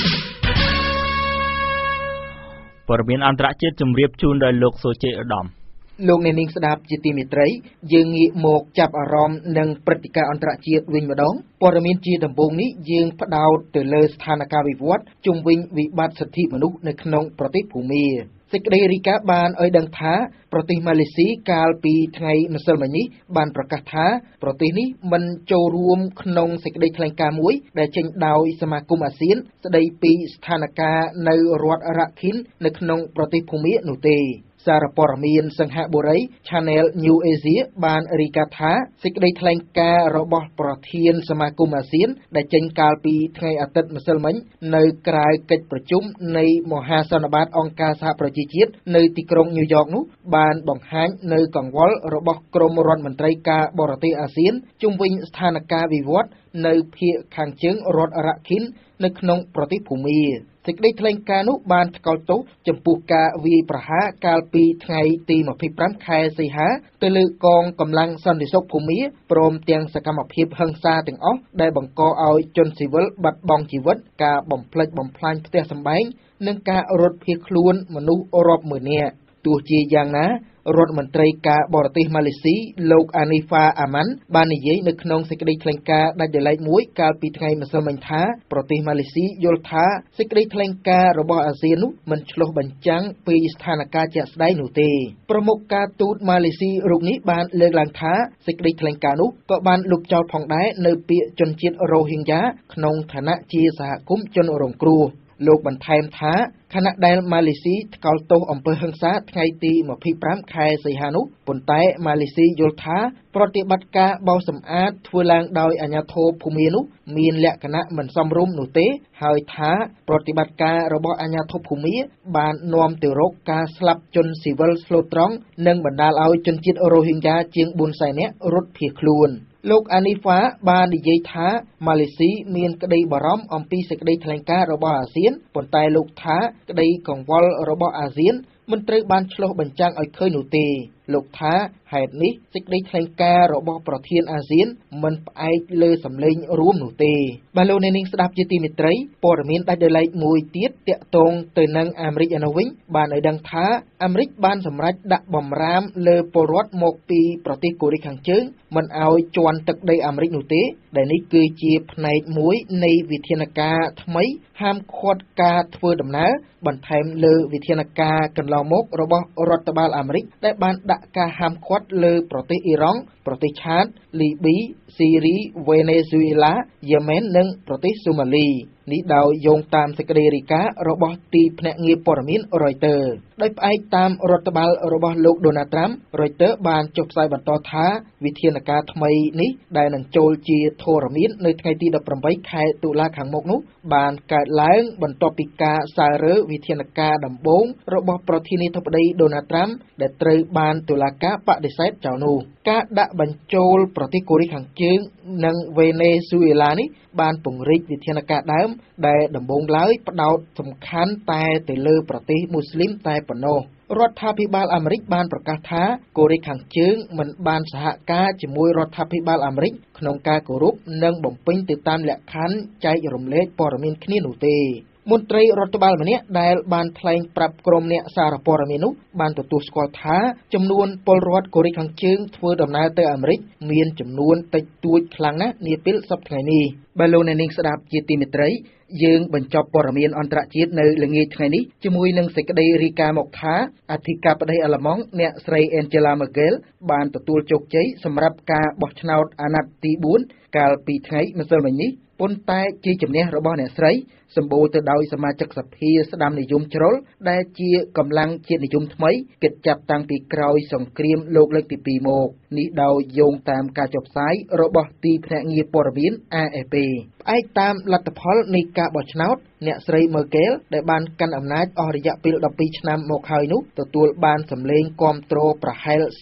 ព័ត៌មានអន្តរជាតិជម្រាបជូនដោយលោកសូជេឧត្តមលោកអ្នកនាងស្ដាប់ជាទីមេត្រីយើងងាកមកចាប់អារម្មណ៍នឹងព្រឹត្តិការណ៍អន្តរជាតិវិញម្ដងព័ត៌មានជាដំបូងនេះយើងផ្ដោតទៅលើស្ថានភាពវិវត្តជុំវិញវិបត្តិសិទ្ធិមនុស្សនៅក្នុងប្រទេសភូមាសេចក្តីរាយការណ៍បានឲ្យដឹងថាប្រទេសម៉ាឡេស៊ីកាលពីថ្ងៃម្សិលមិញនេះបានប្រកាសថាប្រទេសនេះមិនចូលរួមក្នុងសេចក្តីថ្លែងការណ៍មួយដែលចេញដោយសមាគមអាស៊ានស្តីពីស្ថានភាពនៅរដ្ឋរ៉ាខិននៅក្នុងប្រទេសភូមានោះទេសារព័ត៌មានសង្ហបុរី Channel New Asia បានរាយការណ៍ថាសេចក្តីថ្លែងការណ៍របស់ប្រធានសមាគមអាស៊ានដែលចេញកាលពីថ្ងៃអាទិត្យម្សិលមិញនៅក្រៅកិច្ចប្រជុំនៃមហាសន្និបាតអង្គការសហប្រជាជាតិនៅទីក្រុងញូវយ៉កនោះបានបង្ហាញនៅកង្វល់របស់ក្រុមរដ្ឋមន្ត្រីការបរទេសអាស៊ានជុំវិញស្ថានភាពវិវត្តនៅភាគខាងជើងរដ្ឋរ៉ាខិននៅក្នុងប្រទេសភូមាសេចក្តីថ្លែងការណ៍នោះបានថ្កោលទោសចំពោះការវាយប្រហារកាលពីថ្ងៃទី25ខែសីហាទៅលើកងកម្លាំងសន្តិសុខភូមាព្រមទាំងសកម្មភាពហិង្សាទាំងអស់ដែលបង្កឲ្យជនស៊ីវិលបាត់បង់ជីវិតការបំផ្លិចបំផ្លាញផ្ទះសម្បែងនិងការរត់ភៀសខ្លួនមនុស្សរាប់ម៉ឺននាក់ទោះជាយ៉ាងណារដ្ឋមន្ត្រីការបរទេសម៉ាឡេស៊ីលោកអានីហ្វាអាម៉ាន់បាននិយាយនៅក្នុងសេចក្តីថ្លែងការណ៍ដាច់ដោយឡែកមួយកាលពីថ្ងៃម្សិលមិញថាប្រទេសម៉ាឡេស៊ីយល់ថាសេចក្តីថ្លែងការណ៍របស់អាស៊ាននោះមិនឆ្លុះបញ្ចាំងពីស្ថានភាពជាក់ស្ដែងនោះទេប្រមុខការទូតម៉ាឡេស៊ីរូបនេះបានលើកឡើងថាសេចក្តីថ្លែងការណ៍នោះក៏បានលុបចោលផងដែរនៅពាក្យជនជាតិរ៉ូហីងយ៉ាក្នុងឋានៈជាសហគមន៍ជនរងគ្រោះលោកបន្ថែមថាខណៈដែលម៉ាឡេស៊ីថ្កោលទោសអំពើហិង្សាថ្ងៃទី25ខែសីហានោះប៉ុន្តែម៉ាឡេស៊ីយល់ថាប្រតិបត្តិការបោសសម្អាតធ្វើឡើងដោយអាជ្ញាធរភូមានោះមានលក្ខណៈមិនសមរម្យនោះទេហើយថាប្រតិបត្តិការរបស់អាជ្ញាធរភូមាបាននាំទៅរកការស្លាប់ជនស៊ីវិលស្លូតត្រង់និងបណ្ដាលឲ្យជនជាតិរ៉ូហីងយ៉ាជាង 400,000 នាក់រត់ភៀសខ្លួនលោកអានីហ្វាបាននិយាយថាម៉ាឡេស៊ីមានក្តីបារម្ភអំពីសេចក្តីថ្លែងការណ៍របស់អាស៊ានប៉ុន្តែលោកថាក្តីកង្វល់របស់អាស៊ានមិនត្រូវបានឆ្លុះបញ្ចាំងឲ្យឃើញនោះទេលោកថាហេតុនេះសេចក្តីថ្លែងការណ៍របស់ប្រធានអាស៊ានមិនផ្អែកលើសម្លេងរួមនោះទេបាទលោកអ្នកនាងស្ដាប់ជាទីមេត្រីព័ត៌មានដាច់ដោយឡែកមួយទៀតតាក់ទងទៅនឹងអាមេរិកឯនោះវិញបានឲ្យដឹងថាអាមេរិកបានសម្រេចដាក់បំរាមលើពលរដ្ឋមកពីប្រទេសកូរ៉េខាងជើងមិនឲ្យជន់ទឹកដីអាមេរិកនោះទេដែលនេះគឺជាផ្នែកមួយនៃវិធានការថ្មីហាមឃាត់ការធ្វើដំណើរបន្ថែមលើវិធានការកន្លងមករបស់រដ្ឋបាលអាមេរិកដែលបានដាក់ការហាមឃាត់លើប្រទេសអ៊ីរ៉ង់ប្រទេសឆាតលីប៊ីស៊ីរីវេណេស៊ុយអេឡាយេម៉ែននិងប្រទេសសូម៉ាលីនេះដោយយោងតាមសេចក្តីរាយការណ៍របស់ទីភ្នាក់ងារព័ត៌មាន Reuters ដោយផ្អែកតាមរដ្ឋបាលរបស់លោក Donald Trump Reuters បានចុះផ្សាយបន្តថាវិធានការថ្មីនេះដែលនឹងចូលជាធរមាននៅថ្ងៃទី18ខែតុលាខាងមុខនោះបានកើតឡើងបន្ទាប់ពីការសើរើវិធានការដំបូងរបស់ប្រធានាធិបតី Donald Trump ដែលត្រូវបានតុលាការបដិសេធចោលនោះការដាក់បញ្ចូលប្រទេសកូរ៉េខាងជើងនិងវេណេស៊ុយអេឡានេះបានពង្រីកវិធានការដើមដែលដំបូងឡើយផ្ដោតសំខាន់តែទៅលើប្រទេសមូស្លីមតែប៉ុណ្ណោះរដ្ឋាភិបាលអាមេរិកបានប្រកាសថាកូរ៉េខាងជើងមិនបានសហការជាមួយរដ្ឋាភិបាលអាមេរិកក្នុងការគោរពនិងបំពេញទៅតាមលក្ខខណ្ឌចែករំលែកព័ត៌មានគ្នានោះទេមន្ត្រីរដ្ឋបាលម្នាក់ដែលបានថ្លែងប្រាប់ក្រុមអ្នកសារព័ត៌មាននោះបានទទួលស្គាល់ថាចំនួនពលរដ្ឋកូរ៉េខាងជើងធ្វើដំណើរទៅអាមេរិកមានចំនួនតិចតួចខ្លាំងណាស់នាពេលសប្តាហ៍នេះបើលោកអ្នកនាងស្ដាប់ជាទីមេត្រីយើងបញ្ចប់ព័ត៌មានអន្តរជាតិនៅល្ងាចថ្ងៃនេះជាមួយនឹងសេចក្តីរាយការណ៍មកថាអធិការបតីអាល្លឺម៉ង់អ្នកស្រី Angela Merkel បានទទួលជោគជ័យសម្រាប់ការបោះឆ្នោតអាណត្តិទី4កាលពីថ្ងៃម្សិលមិញនេះប៉ុន្តែជាជំនះរបស់អ្នកស្រីសម្បូរទៅដោយសមាជិកសភាស្ដាំនិយមជ្រុលដែលជាកម្លាំងជាតិនិយមថ្មីគិតចាប់តាំងពីក្រោយសង្គ្រាមលោកលើកទី2មកនេះដោយយោងតាមការចុះផ្សាយរបស់ទីភ្នាក់ងារព័ត៌មាន AFP ផ្អែកតាមលទ្ធផលនៃការបោះឆ្នោតអ្នកស្រី Merkel ដែលបានកាន់អំណាចអស់រយៈពេល12ឆ្នាំមកហើយនោះទទួលបានសម្លេងគាំទ្រប្រហែល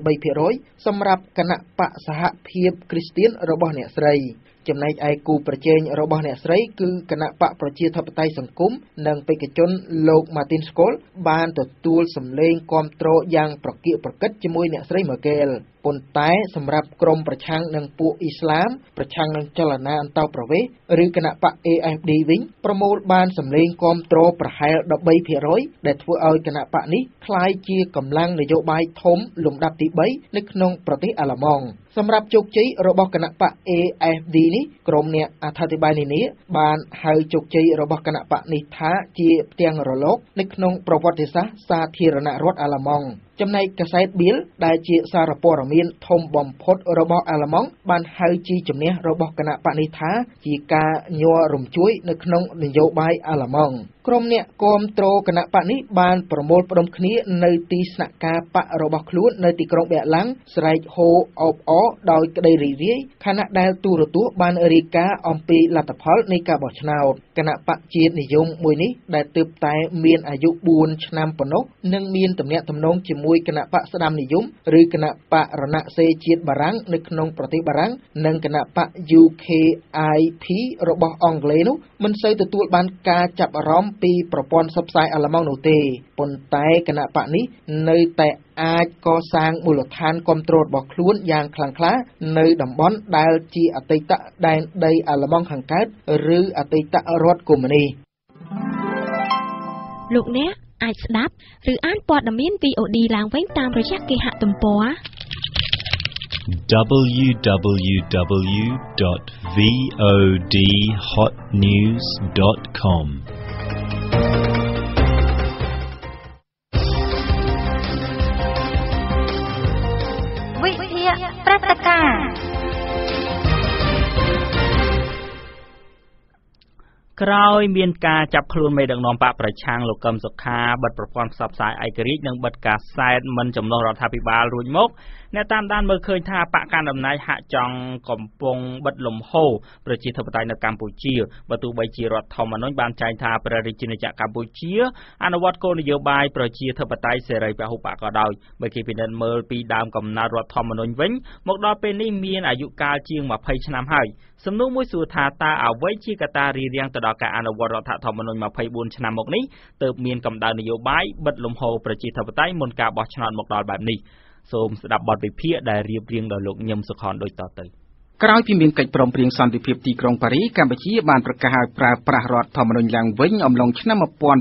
33% សម្រាប់គណៈបកសហភាពគ្រីស្ទៀនរបស់អ្នកស្រីចំណែកឯគូប្រជែងរបស់អ្នកស្រីគឺគណៈបកប្រជាធិបតេយ្យសង្គមនិងបេក្ខជនលោក Martin Schulz បានទទួលសម្លេងគាំទ្រយ៉ាងប្រកៀកប្រកិតជាមួយអ្នកស្រី Merkel ប៉ុន្តែសម្រាប់ក្រុមប្រឆាំងនឹងពួកអ៊ីស្លាមប្រឆាំងនឹងចលនាអន្តោប្រវេសន៍ឬគណៈបក AfD វិញប្រមូលបានសម្លេងគាំទ្រប្រហែល 13% ដែលធ្វើឲ្យគណៈបកនេះក្លាយជាកម្លាំងនយោបាយធំលំដាប់ទី 3 នៅក្នុងប្រទេសអាល្លឺម៉ង់សម្រាប់ជោគជ័យរបស់គណៈបក AfD នេះក្រុមអ្នកអធិប្បាយនានាបានហៅជោគជ័យរបស់គណៈបកនេះថាជាផ្ទាំងរលកនៅក្នុងប្រវត្តិសាស្ត្រសាធារណរដ្ឋអាល្លឺម៉ង់ចំណែកកាសែត Bild ដែលជាសារព័ត៌មានធំបំផុតរបស់អាល្លឺម៉ង់បានហៅជាជំនះរបស់គណៈបកនេះថាជាការញ័ររំជួយនៅក្នុងនយោបាយអាល្លឺម៉ង់ក្រុមអ្នកគាំទ្រគណៈបកនេះបានប្រមូលផ្ដុំគ្នានៅទីស្នាក់ការបករបស់ខ្លួននៅទីក្រុងបែរឡាំងស្រែកហូអបអរដោយក្តីរីករាយខណៈដែលទូរទស្សន៍បានរាយការណ៍អំពីលទ្ធផលនៃការបោះឆ្នោតគណៈបកជាតិនិយមមួយនេះដែលទើបតែមានអាយុ4ឆ្នាំប៉ុណ្ណោះនិងមានទំនាក់ទំនងជាមួយគណៈបកស្ដាមនិយមឬគណៈបករណសេរីជាតិបារាំងនៅក្នុងប្រទេសបារាំងនិងគណៈបក UKIP របស់អង់គ្លេសនោះមិនសូវទទួលបានការចាប់អារម្មណ៍ពីប្រព័ន្ធផ្សព្វផ្សាយអាល្លឺម៉ង់នោះទេប៉ុន្តែគណៈបកនេះនៅតែអាចកសាងមូលដ្ឋានគាំទ្ររបស់ខ្លួនយ៉ាងខ្លាំងក្លានៅតំបន់ដែលជាអតីតដែនដីអាល្លឺម៉ង់ខាងកើតឬអតីតរដ្ឋកុម្មុយនីសលោកអ្នកអាចស្ដាប់ឬអានព័ត៌មាន VOD ឡើងវិញតាមរយៈគេហទំព័រ www.vodhotnews.com វិភាគព្រឹត្តិការណ៍ក្រោយមានការចាប់ខ្លួនមេដឹកនាំបកប្រឆាំងលោកកឹមសុខាបិទប្រព័ន្ធផ្សព្វផ្សាយឯករាជ្យនិងបិទកាសែតមិនចំណុះរដ្ឋាភិបាលរួចមកអ្នកតាមដានមើលឃើញថាបកកណ្ដាលអំណាចហាក់ចង់កំពុងបិទលំហូរប្រជាធិបតេយ្យនៅកម្ពុជាបើទោះបីជារដ្ឋធម្មនុញ្ញបានចែងថាព្រះរាជាណាចក្រកម្ពុជាអនុវត្តគោលនយោបាយប្រជាធិបតេយ្យសេរីពហុបកក៏ដោយបើគេពិនិត្យមើលពីដើមកំណើតរដ្ឋធម្មនុញ្ញវិញមកដល់ពេលនេះមានអាយុកាលជាង20ឆ្នាំហើយសំណួរមួយសួរថាតើអ្វីជាកត្តារារាំងទៅដល់ការអនុវត្តរដ្ឋធម្មនុញ្ញ24ឆ្នាំមកនេះទើបមានកម្ដៅនយោបាយបិទលំហូរប្រជាធិបតេយ្យមុនការបោះឆ្នោតមកដល់បែបនេះសូមស្ដាប់បទវិភាគដែលរៀបរៀងដោយលោកញឹមសុខនដូចតទៅក្រោយពីមានកិច្ចព្រមព្រៀងសន្តិភាពទីក្រុងប៉ារីសកម្ពុជាបានប្រកាសឲ្យប្រើប្រាស់រដ្ឋធម្មនុញ្ញឡើងវិញអំឡុងឆ្នាំ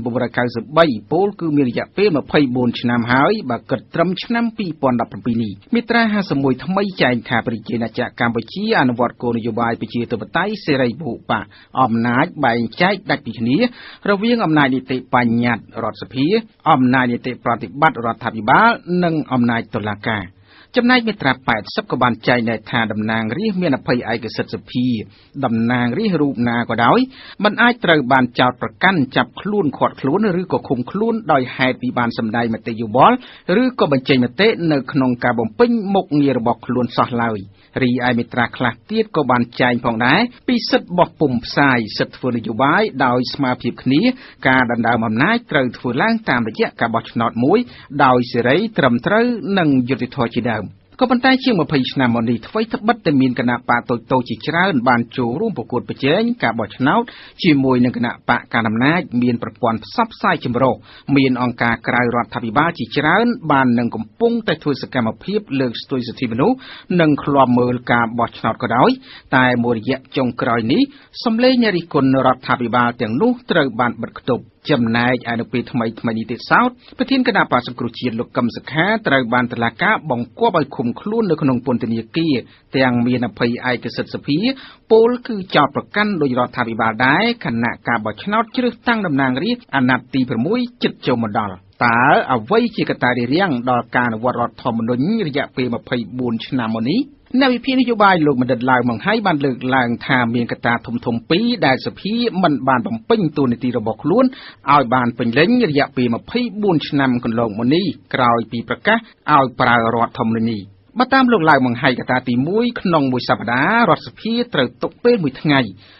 1993ពោលគឺមានរយៈពេល24ឆ្នាំហើយបើគិតត្រឹមឆ្នាំ2017នេះមាត្រា51ថ្មីចែងថាព្រះរាជាណាចក្រកម្ពុជាអនុវត្តគោលនយោបាយប្រជាធិបតេយ្យសេរីពហុបកអំណាចបែងចែកដាច់ពីគ្នារវាងអំណាចនីតិបញ្ញត្តិរដ្ឋសភាអំណាចនីតិប្រតិបត្តិរដ្ឋាភិបាលនិងអំណាចតុលាការចំណែកមាត្រា80ក៏បានចែងដែរថាតំណាងរាស្ត្រមានអភ័យឯកសិទ្ធិសភាតំណាងរាស្ត្ររូបណាក៏ដោយមិនអាចត្រូវបានចោទប្រកាន់ចាប់ខ្លួនឃាត់ខ្លួនឬក៏ឃុំខ្លួនដោយហេតុពីបានសម្ដែងមតិយោបល់ឬក៏បញ្ចេញមតិនៅក្នុងការបំពេញមុខងាររបស់ខ្លួនសោះឡើយរីឯមាត្រាខ្លះទៀតក៏បានចែងផងដែរពីសិទ្ធិបោះពុម្ពផ្សាយសិទ្ធិធ្វើនយោបាយដោយស្មើភាពគ្នាការដណ្ដើមអំណាចត្រូវធ្វើឡើងតាមរយៈការបោះឆ្នោតមួយដោយសេរីត្រឹមត្រូវនិងយុត្តិធម៌ជាដើមក៏ប៉ុន្តែជាង20ឆ្នាំមកនេះថ្មីត្បិតតែមានគណៈបកតូចៗជាច្រើនបានចូលរួមប្រកួតប្រជែងការបោះឆ្នោតជាមួយនឹងគណៈបកកណ្ដាលអំណាចមានប្រព័ន្ធផ្សព្វផ្សាយចម្រុះមានអង្គការក្រៅរដ្ឋាភិបាលជាច្រើនបាននឹងកំពុងតែធ្វើសកម្មភាពលើកស្ទួយសិទ្ធិមនុស្សនិងឃ្លាំមើលការបោះឆ្នោតក៏ដោយតែមួយរយៈចុងក្រោយនេះសម្លេងរិះគន់រដ្ឋាភិបាលទាំងនោះត្រូវបានបិទគប់ចំណែកឯនៅពេលថ្មីនេះទៀតសោតប្រធានគណៈបក្សសង្គ្រោះជាតិលោកកឹមសុខាត្រូវបានតុលាការបង្គាប់ឲ្យឃុំខ្លួននៅក្នុងពន្ធនាគារទាំងមានអភ័យឯកសិទ្ធិសភាពលគឺចោទប្រកាន់ដោយរដ្ឋាភិបាលដែរខណៈការបោះឆ្នោតជ្រើសតាំងតំណាងរាស្ត្រអាណត្តិទី6ជិតចូលមកដល់តើអ្វីជាកត្តារារាំងដល់ការអនុវត្តរដ្ឋធម្មនុញ្ញរយៈពេល24ឆ្នាំមកនេះអ្នកវិភាគនយោបាយលោកបណ្ឌិតឡាវម៉ុងហៃបានលើកឡើងថាមានកត្តាធំៗពីរដែលសភាមិនបានបំពេញតួនាទីរបស់ខ្លួនឲ្យបានពេញលេញរយៈពេល24ឆ្នាំកន្លងមកនេះក្រោយពីប្រកាសឲ្យប្រើរដ្ឋធម្មនុញ្ញនេះបើតាមលោកឡាវម៉ុងហៃកត្តាទី1ក្នុងមួយសប្តាហ៍រដ្ឋសភាត្រូវទុកពេលមួយថ្ងៃ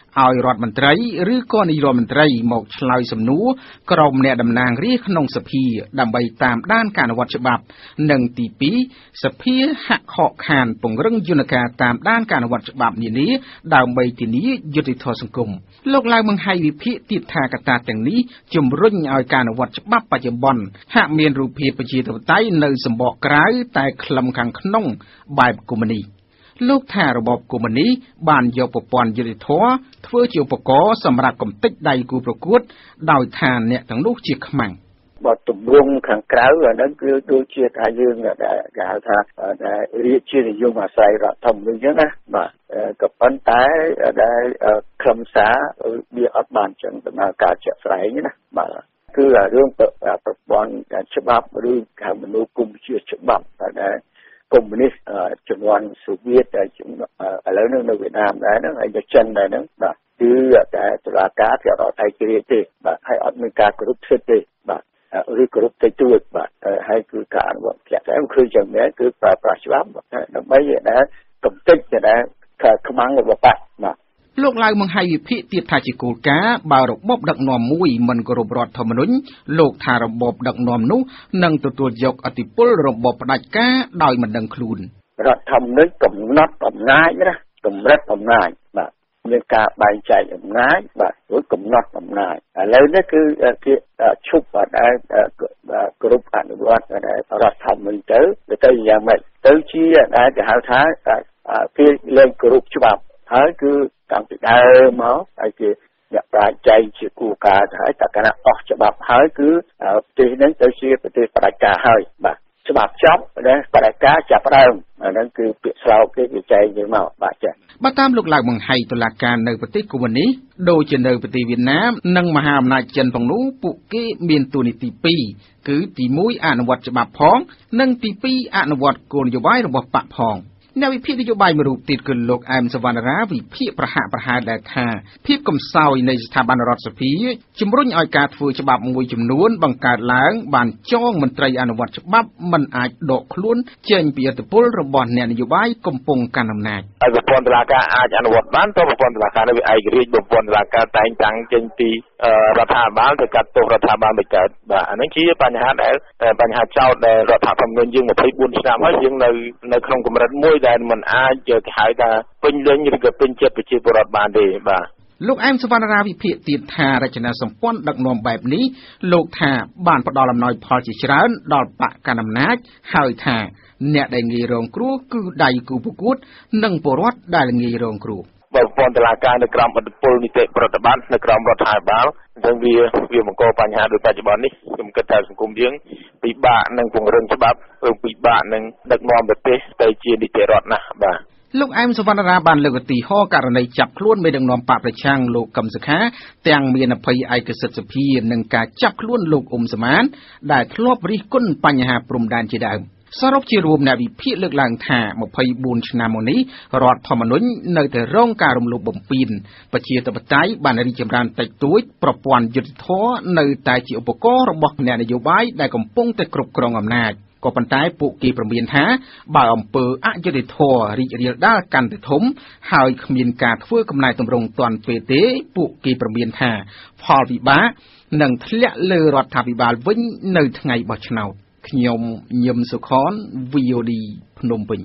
ឲ្យរដ្ឋមន្ត្រីឬក៏នាយករដ្ឋមន្ត្រីមកឆ្លើយសំណួរក្រុមអ្នកតំណាងរាស្ត្រក្នុងសភាដើម្បីតាមដានការអនុវត្តច្បាប់និងទី2សភាហាក់ខកខានពង្រឹងយន្តការតាមដានការអនុវត្តច្បាប់នានាដើម្បីធានាយុត្តិធម៌សង្គមលោកឡើងបង្ហាញវិភាគទៀតថាកត្តាទាំងនេះជំរុញឲ្យការអនុវត្តច្បាប់បច្ចុប្បន្នហាក់មានរូបភាពប្រជាធិបតេយ្យនៅសម្បកក្រៅតែខ្លឹមខាងក្នុងបែបកុម្មុយនីសលោកថារបបកុម្មុយនីសបានយកប្រព័ន្ធយុត្តិធម៌ធ្វើជាឧបករណ៍សម្រាប់កំទេចដៃគូប្រកួតដោយថាអ្នកទាំងនោះជាខ្មាំងបើទម្រង់ខាងក្រៅអាហ្នឹងគឺដូចជាថាយើងគេហៅថារាជានិយមអាស្រ័យរដ្ឋធម្មនុញ្ញណាបាទក៏ប៉ុន្តែដែលខ្លឹមសារវាអត់បានចឹងដំណើរការជាក់ស្ដែងណាបាទគឺរឿងប្រព័ន្ធច្បាប់ឬការមនុស្សគុំជាច្បាប់ដែលកុម្មុយនីសជំនាន់សូវៀតដែលឥឡូវនេះនៅវៀតណាមដែរហ្នឹងហើយនៅចិនដែរហ្នឹងបាទគឺតែតុលាការគេអត់ឯករាជ្យទេបាទហើយអត់មានការគោរពសិទ្ធិទេបាទឬគោរពតិចតួចបាទហើយគឺការអនុវត្តជាក់ស្ដែងគឺចឹងដែរគឺប្រើប្រាស់ច្បាប់ដើម្បីដែលកំទេចដែលខ្មាំងរបស់បកបាទលោកឡើងបង្ហាញវិភាគទៀតថាជាគោលការណ៍បើរបបដឹកនាំមួយមិនគោរពរដ្ឋធម្មនុញ្ញលោកថារបបដឹកនាំនោះនឹងទទួលយកឥទ្ធិពលរបបផ្ដាច់ការដោយមិនដឹងខ្លួនរដ្ឋធម្មនុញ្ញកំណត់អំណាចណាកម្រិតអំណាចបាទមានការបែងចែកអំណាចបាទឬកំណត់អំណាចឥឡូវនេះគឺគេឈប់ដែលគ្រប់អនុវត្តរដ្ឋធម្មនុញ្ញទៅយ៉ាងម៉េចទៅជាដែលគេហៅថាគេលែងគោរពច្បាប់ហើយគឺតាំងពីដើមមកហើយគេអ្នកប្រាជ្ញចែងជាគូការហើយតែគណៈអស់ច្បាប់ហើយគឺប្រទេសនេះទៅជាប្រទេសផ្ដាច់ការហើយបាទច្បាប់ចប់ដែលផ្ដាច់ការចាប់ផ្ដើមអាហ្នឹងគឺពាក្យស្លោកគេចែងទៅមកបាទចា៎បើតាមលោកឡើងបង្ហាញតុលាការនៅប្រទេសកុម្មុយនីសដូចជានៅប្រទេសវៀតណាមនិងមហាអំណាចចិនផងនោះពួកគេមានតួនាទី2គឺទី1អនុវត្តច្បាប់ផងនិងទី2អនុវត្តគោលនយោបាយរបស់បកផងអ្នកវិភាគនយោបាយមួយរូបទៀតគឺលោកអែមសវណ្ណរាវិភាគប្រហាក់ប្រហែលដែលថាភាពកំសោយនៃស្ថាប័នរដ្ឋសភាជំរុញឲ្យការធ្វើច្បាប់មួយចំនួនបង្កើតឡើងបានចងមន្ត្រីអនុវត្តច្បាប់មិនអាចដកខ្លួនចេញពីឥទ្ធិពលរបស់អ្នកនយោបាយកំពុងកាន់អំណាចហើយប្រព័ន្ធតុលាការអាចអនុវត្តបានទៅប្រព័ន្ធតុលាការនៅវាឯករាជ្យប្រព័ន្ធតុលាការតែងតាំងចេញពីរដ្ឋាភិបាលទៅកាត់ទោសរដ្ឋាភិបាលមិនកើតបាទអានេះជាបញ្ហាដែលបញ្ហាចោទដែលរដ្ឋធម្មនុញ្ញយើង24ឆ្នាំហើយយើងនៅក្នុងកម្រិតមួយដែលមិនអាចគេហៅថាពេញលេញឬក៏ពេញចិត្តប្រជាពលរដ្ឋបានទេបាទលោកអែមសវណ្ណរាវិភាគទៀតថារចនាសម្ព័ន្ធដឹកនាំបែបនេះលោកថាបានផ្ដល់អំណោយផលជាច្រើនដល់បកកណ្ដាលអំណាចហើយថាអ្នកដែលងាយរងគ្រោះគឺដៃគូប្រកួតនិងពលរដ្ឋដែលងាយរងគ្រោះបើប្រព័ន្ធតុលាការនៅក្រោមឥទ្ធិពលនីតិប្រតិបត្តិនៅក្រោមរដ្ឋាភិបាលអញ្ចឹងវាបង្កបញ្ហាដូចបច្ចុប្បន្ននេះខ្ញុំគិតថាសង្គមយើងពិបាកនឹងពង្រឹងច្បាប់ឬពិបាកនឹងដឹកនាំប្រទេសទៅជានីតិរដ្ឋណាស់បាទលោកអែមសវណ្ណរាបានលើកឧទាហរណ៍ករណីចាប់ខ្លួនមេដឹកនាំបកប្រឆាំងលោកកឹមសុខាទាំងមានអភ័យឯកសិទ្ធិសភានិងការចាប់ខ្លួនលោកអ៊ុំសមានដែលធ្លាប់រិះគន់បញ្ហាព្រំដែនជាដើមសរុបជារួមអ្នកវិភាគលើកឡើងថា24ឆ្នាំមកនេះរដ្ឋធម្មនុញ្ញនៅតែរងការរំលោភបំពានប្រជាធិបតេយ្យបានរីកចម្រើនតិចតួចប្រព័ន្ធយុត្តិធម៌នៅតែជាឧបករណ៍របស់អ្នកនយោបាយដែលកំពុងតែគ្រប់គ្រងអំណាចក៏ប៉ុន្តែពួកគេព្រមានថាបើអំពើអយុត្តិធម៌រីករាលដាលកាន់តែធំហើយគ្មានការធ្វើកំណែទម្រង់ទាន់ពេលទេពួកគេព្រមានថាផលវិបាកនឹងធ្លាក់លើរដ្ឋាភិបាលវិញនៅថ្ងៃបោះឆ្នោតខ្ញុំញឹមសុខន VOD ភ្នំពេញ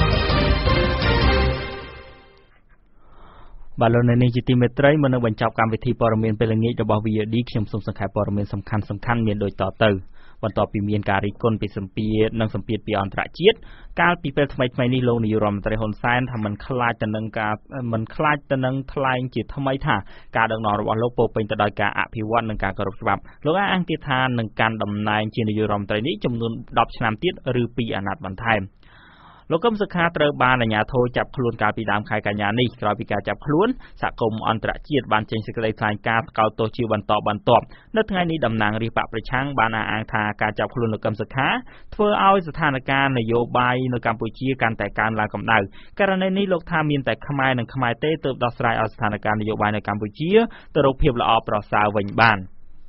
បាទលោកនាងជាទីមេត្រីមុននឹងបញ្ចប់កម្មវិធីព័ត៌មានពេលល្ងាចរបស់ VOD ខ្ញុំសូមសង្ខេបព័ត៌មានសំខាន់ៗមានដូចតទៅបន្ទាប់ពីមានការរិះគន់ពីសម្ពាធនិងសម្ពាធពីអន្តរជាតិកាលពីពេលថ្មីៗនេះលោកនាយរដ្ឋមន្ត្រីហ៊ុនសែនថាមិនខ្លាចទៅនឹងថ្លែងជាថ្មីថាការដឹកនាំរបស់លោកពោពេញទៅដោយការអភិវឌ្ឍនិងការគោរពច្បាប់លោកអះអាងទៀតថានឹងកាន់តំណែងជានាយករដ្ឋមន្ត្រីនេះចំនួន10ឆ្នាំទៀតឬ2អាណត្តិបន្ថែមលោកកឹមសុខាត្រូវបានអាជ្ញាធរចាប់ខ្លួនកាលពីដើមខែកញ្ញានេះក្រោយពីការចាប់ខ្លួនសហគមន៍អន្តរជាតិបានចេញសេចក្តីថ្លែងការណ៍ថ្កោលទោសជាបន្តបន្ទាប់នៅថ្ងៃនេះតំណាងរាស្ត្របកប្រឆាំងបានអះអាងថាការចាប់ខ្លួនលោកកឹមសុខាធ្វើឲ្យស្ថានភាពនយោបាយនៅកម្ពុជាកាន់តែកើនឡើងកម្ដៅករណីនេះលោកថាមានតែខ្មែរនិងខ្មែរទេទើបដោះស្រាយឲ្យស្ថានភាពនយោបាយនៅកម្ពុជាទៅរកភាពល្អប្រសើរវិញបាន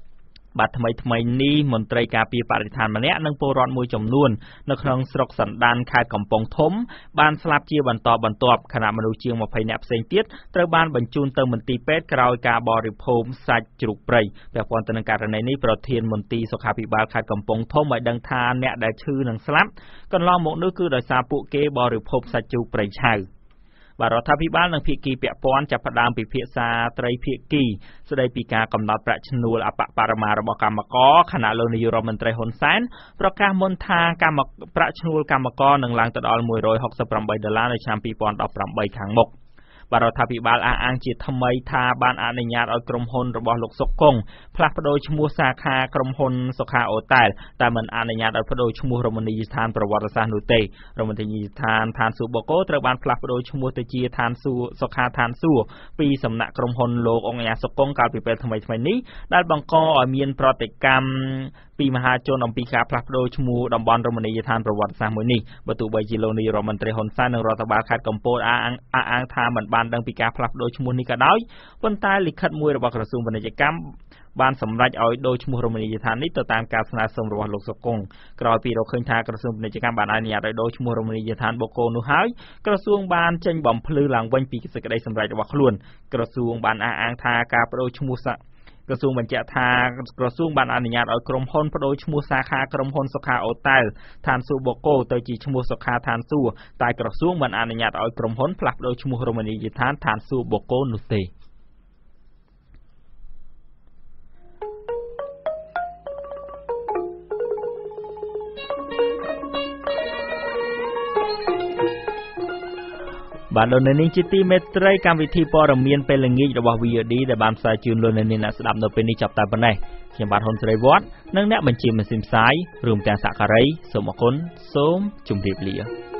បាទថ្មីនេះមន្ត្រីការពារបរិស្ថានម្នាក់និងពលរដ្ឋមួយចំនួននៅក្នុងស្រុកសណ្ដានខេត្តកំពង់ធំបានស្លាប់ជាបន្តបន្ទាប់ខណៈមនុស្សជាង20នាក់ផ្សេងទៀតត្រូវបានបញ្ជូនទៅមន្ទីរពេទ្យក្រោយការបរិភោគសាច់ជ្រូកព្រៃពាក់ព័ន្ធទៅនឹងករណីនេះប្រធានមន្ទីរសុខាភិបាលខេត្តកំពង់ធំឲ្យដឹងថាអ្នកដែលឈឺនិងស្លាប់កន្លងមកនោះគឺដោយសារពួកគេបរិភោគសាច់ជ្រូកព្រៃឆៅបាទរដ្ឋាភិបាលនិងភាគីពាក់ព័ន្ធចាប់ផ្ដើមពិភាក្សាត្រីភាគីស្ដីពីការកំណត់ប្រាក់ឈ្នួលអបបរមារបស់កម្មករខណៈលោកនាយករដ្ឋមន្ត្រីហ៊ុនសែនប្រកាសមុនថាប្រាក់ឈ្នួលកម្មករនឹងឡើងទៅដល់$168នៅឆ្នាំ2018ខាងមុខបាទរដ្ឋាភិបាលអះអាងជាថ្មីថាបានអនុញ្ញាតឲ្យក្រុមហ៊ុនរបស់លោកសុកគង់ផ្លាស់ប្ដូរឈ្មោះសាខាក្រុមហ៊ុនសុខាអូតែលតែមិនអនុញ្ញាតឲ្យប្ដូរឈ្មោះរមណីយដ្ឋានប្រវត្តិសាស្ត្រនោះទេរមណីយដ្ឋានឋានសួគ៌បូកូត្រូវបានផ្លាស់ប្ដូរឈ្មោះទៅជាឋានសួគ៌សុខាឋានសួគ៌ពីសំណាក់ក្រុមហ៊ុនលោកអង្គញាសុកគង់កាលពីពេលថ្មីនេះដែលបង្កឲ្យមានប្រតិកម្មពីមហាជនអំពីការផ្លាស់ប្ដូរឈ្មោះតំបន់រមណីយដ្ឋានប្រវត្តិសាស្ត្រមួយនេះបើទោះបីជាលោកនាយរដ្ឋមន្ត្រីហ៊ុនសែននិងរដ្ឋបាលខេត្តកំពតអះអាងថាមិនបានដឹងពីការផ្លាស់ប្ដូរឈ្មោះនេះក៏ដោយប៉ុន្តែលិខិតមួយរបស់ក្រសួងពាណិជ្ជកម្មបានសម្រេចឲ្យដូរឈ្មោះរមណីយដ្ឋាននេះទៅតាមការស្នើសុំរបស់លោកសុគង្គក្រោយពីរកឃើញថាក្រសួងពាណិជ្ជកម្មបានអនុញ្ញាតឲ្យដូរឈ្មោះរមណីយដ្ឋានបូកូនោះហើយក្រសួងបានចេញបំភ្លឺឡើងវិញពីសេចក្តីសម្រេចរបស់ខ្លួនក្រសួងបានអះអាងថាការប្ដូរឈ្មោះក្រសួងបញ្ជាក់ថាក្រសួងបានអនុញ្ញាតឲ្យក្រុមហ៊ុនប្ដូរឈ្មោះសាខាក្រុមហ៊ុនសុខាអូតែលឋានសួគ៌បូកូទៅជាឈ្មោះសុខាឋានសួគ៌តែក្រសួងមិនអនុញ្ញាតឲ្យក្រុមហ៊ុនផ្លាស់ប្ដូរឈ្មោះរមណីយដ្ឋានឋានសួគ៌បូកូនោះទេបាទលោកអ្នកនាងជាទីមេត្រីកម្មវិធីព័ត៌មានពេលល្ងាចរបស់ VOD ដែលបានផ្សាយជូនលោកអ្នកនាងអ្នកស្ដាប់នៅពេលនេះចាប់តែប៉ុណ្ណេះខ្ញុំបាទហ៊ុនស្រីវត្តនិងអ្នកបញ្ជាម៉ាស៊ីនផ្សាយរួមទាំងសក្ការីសូមអរគុណសូមជម្រាបលា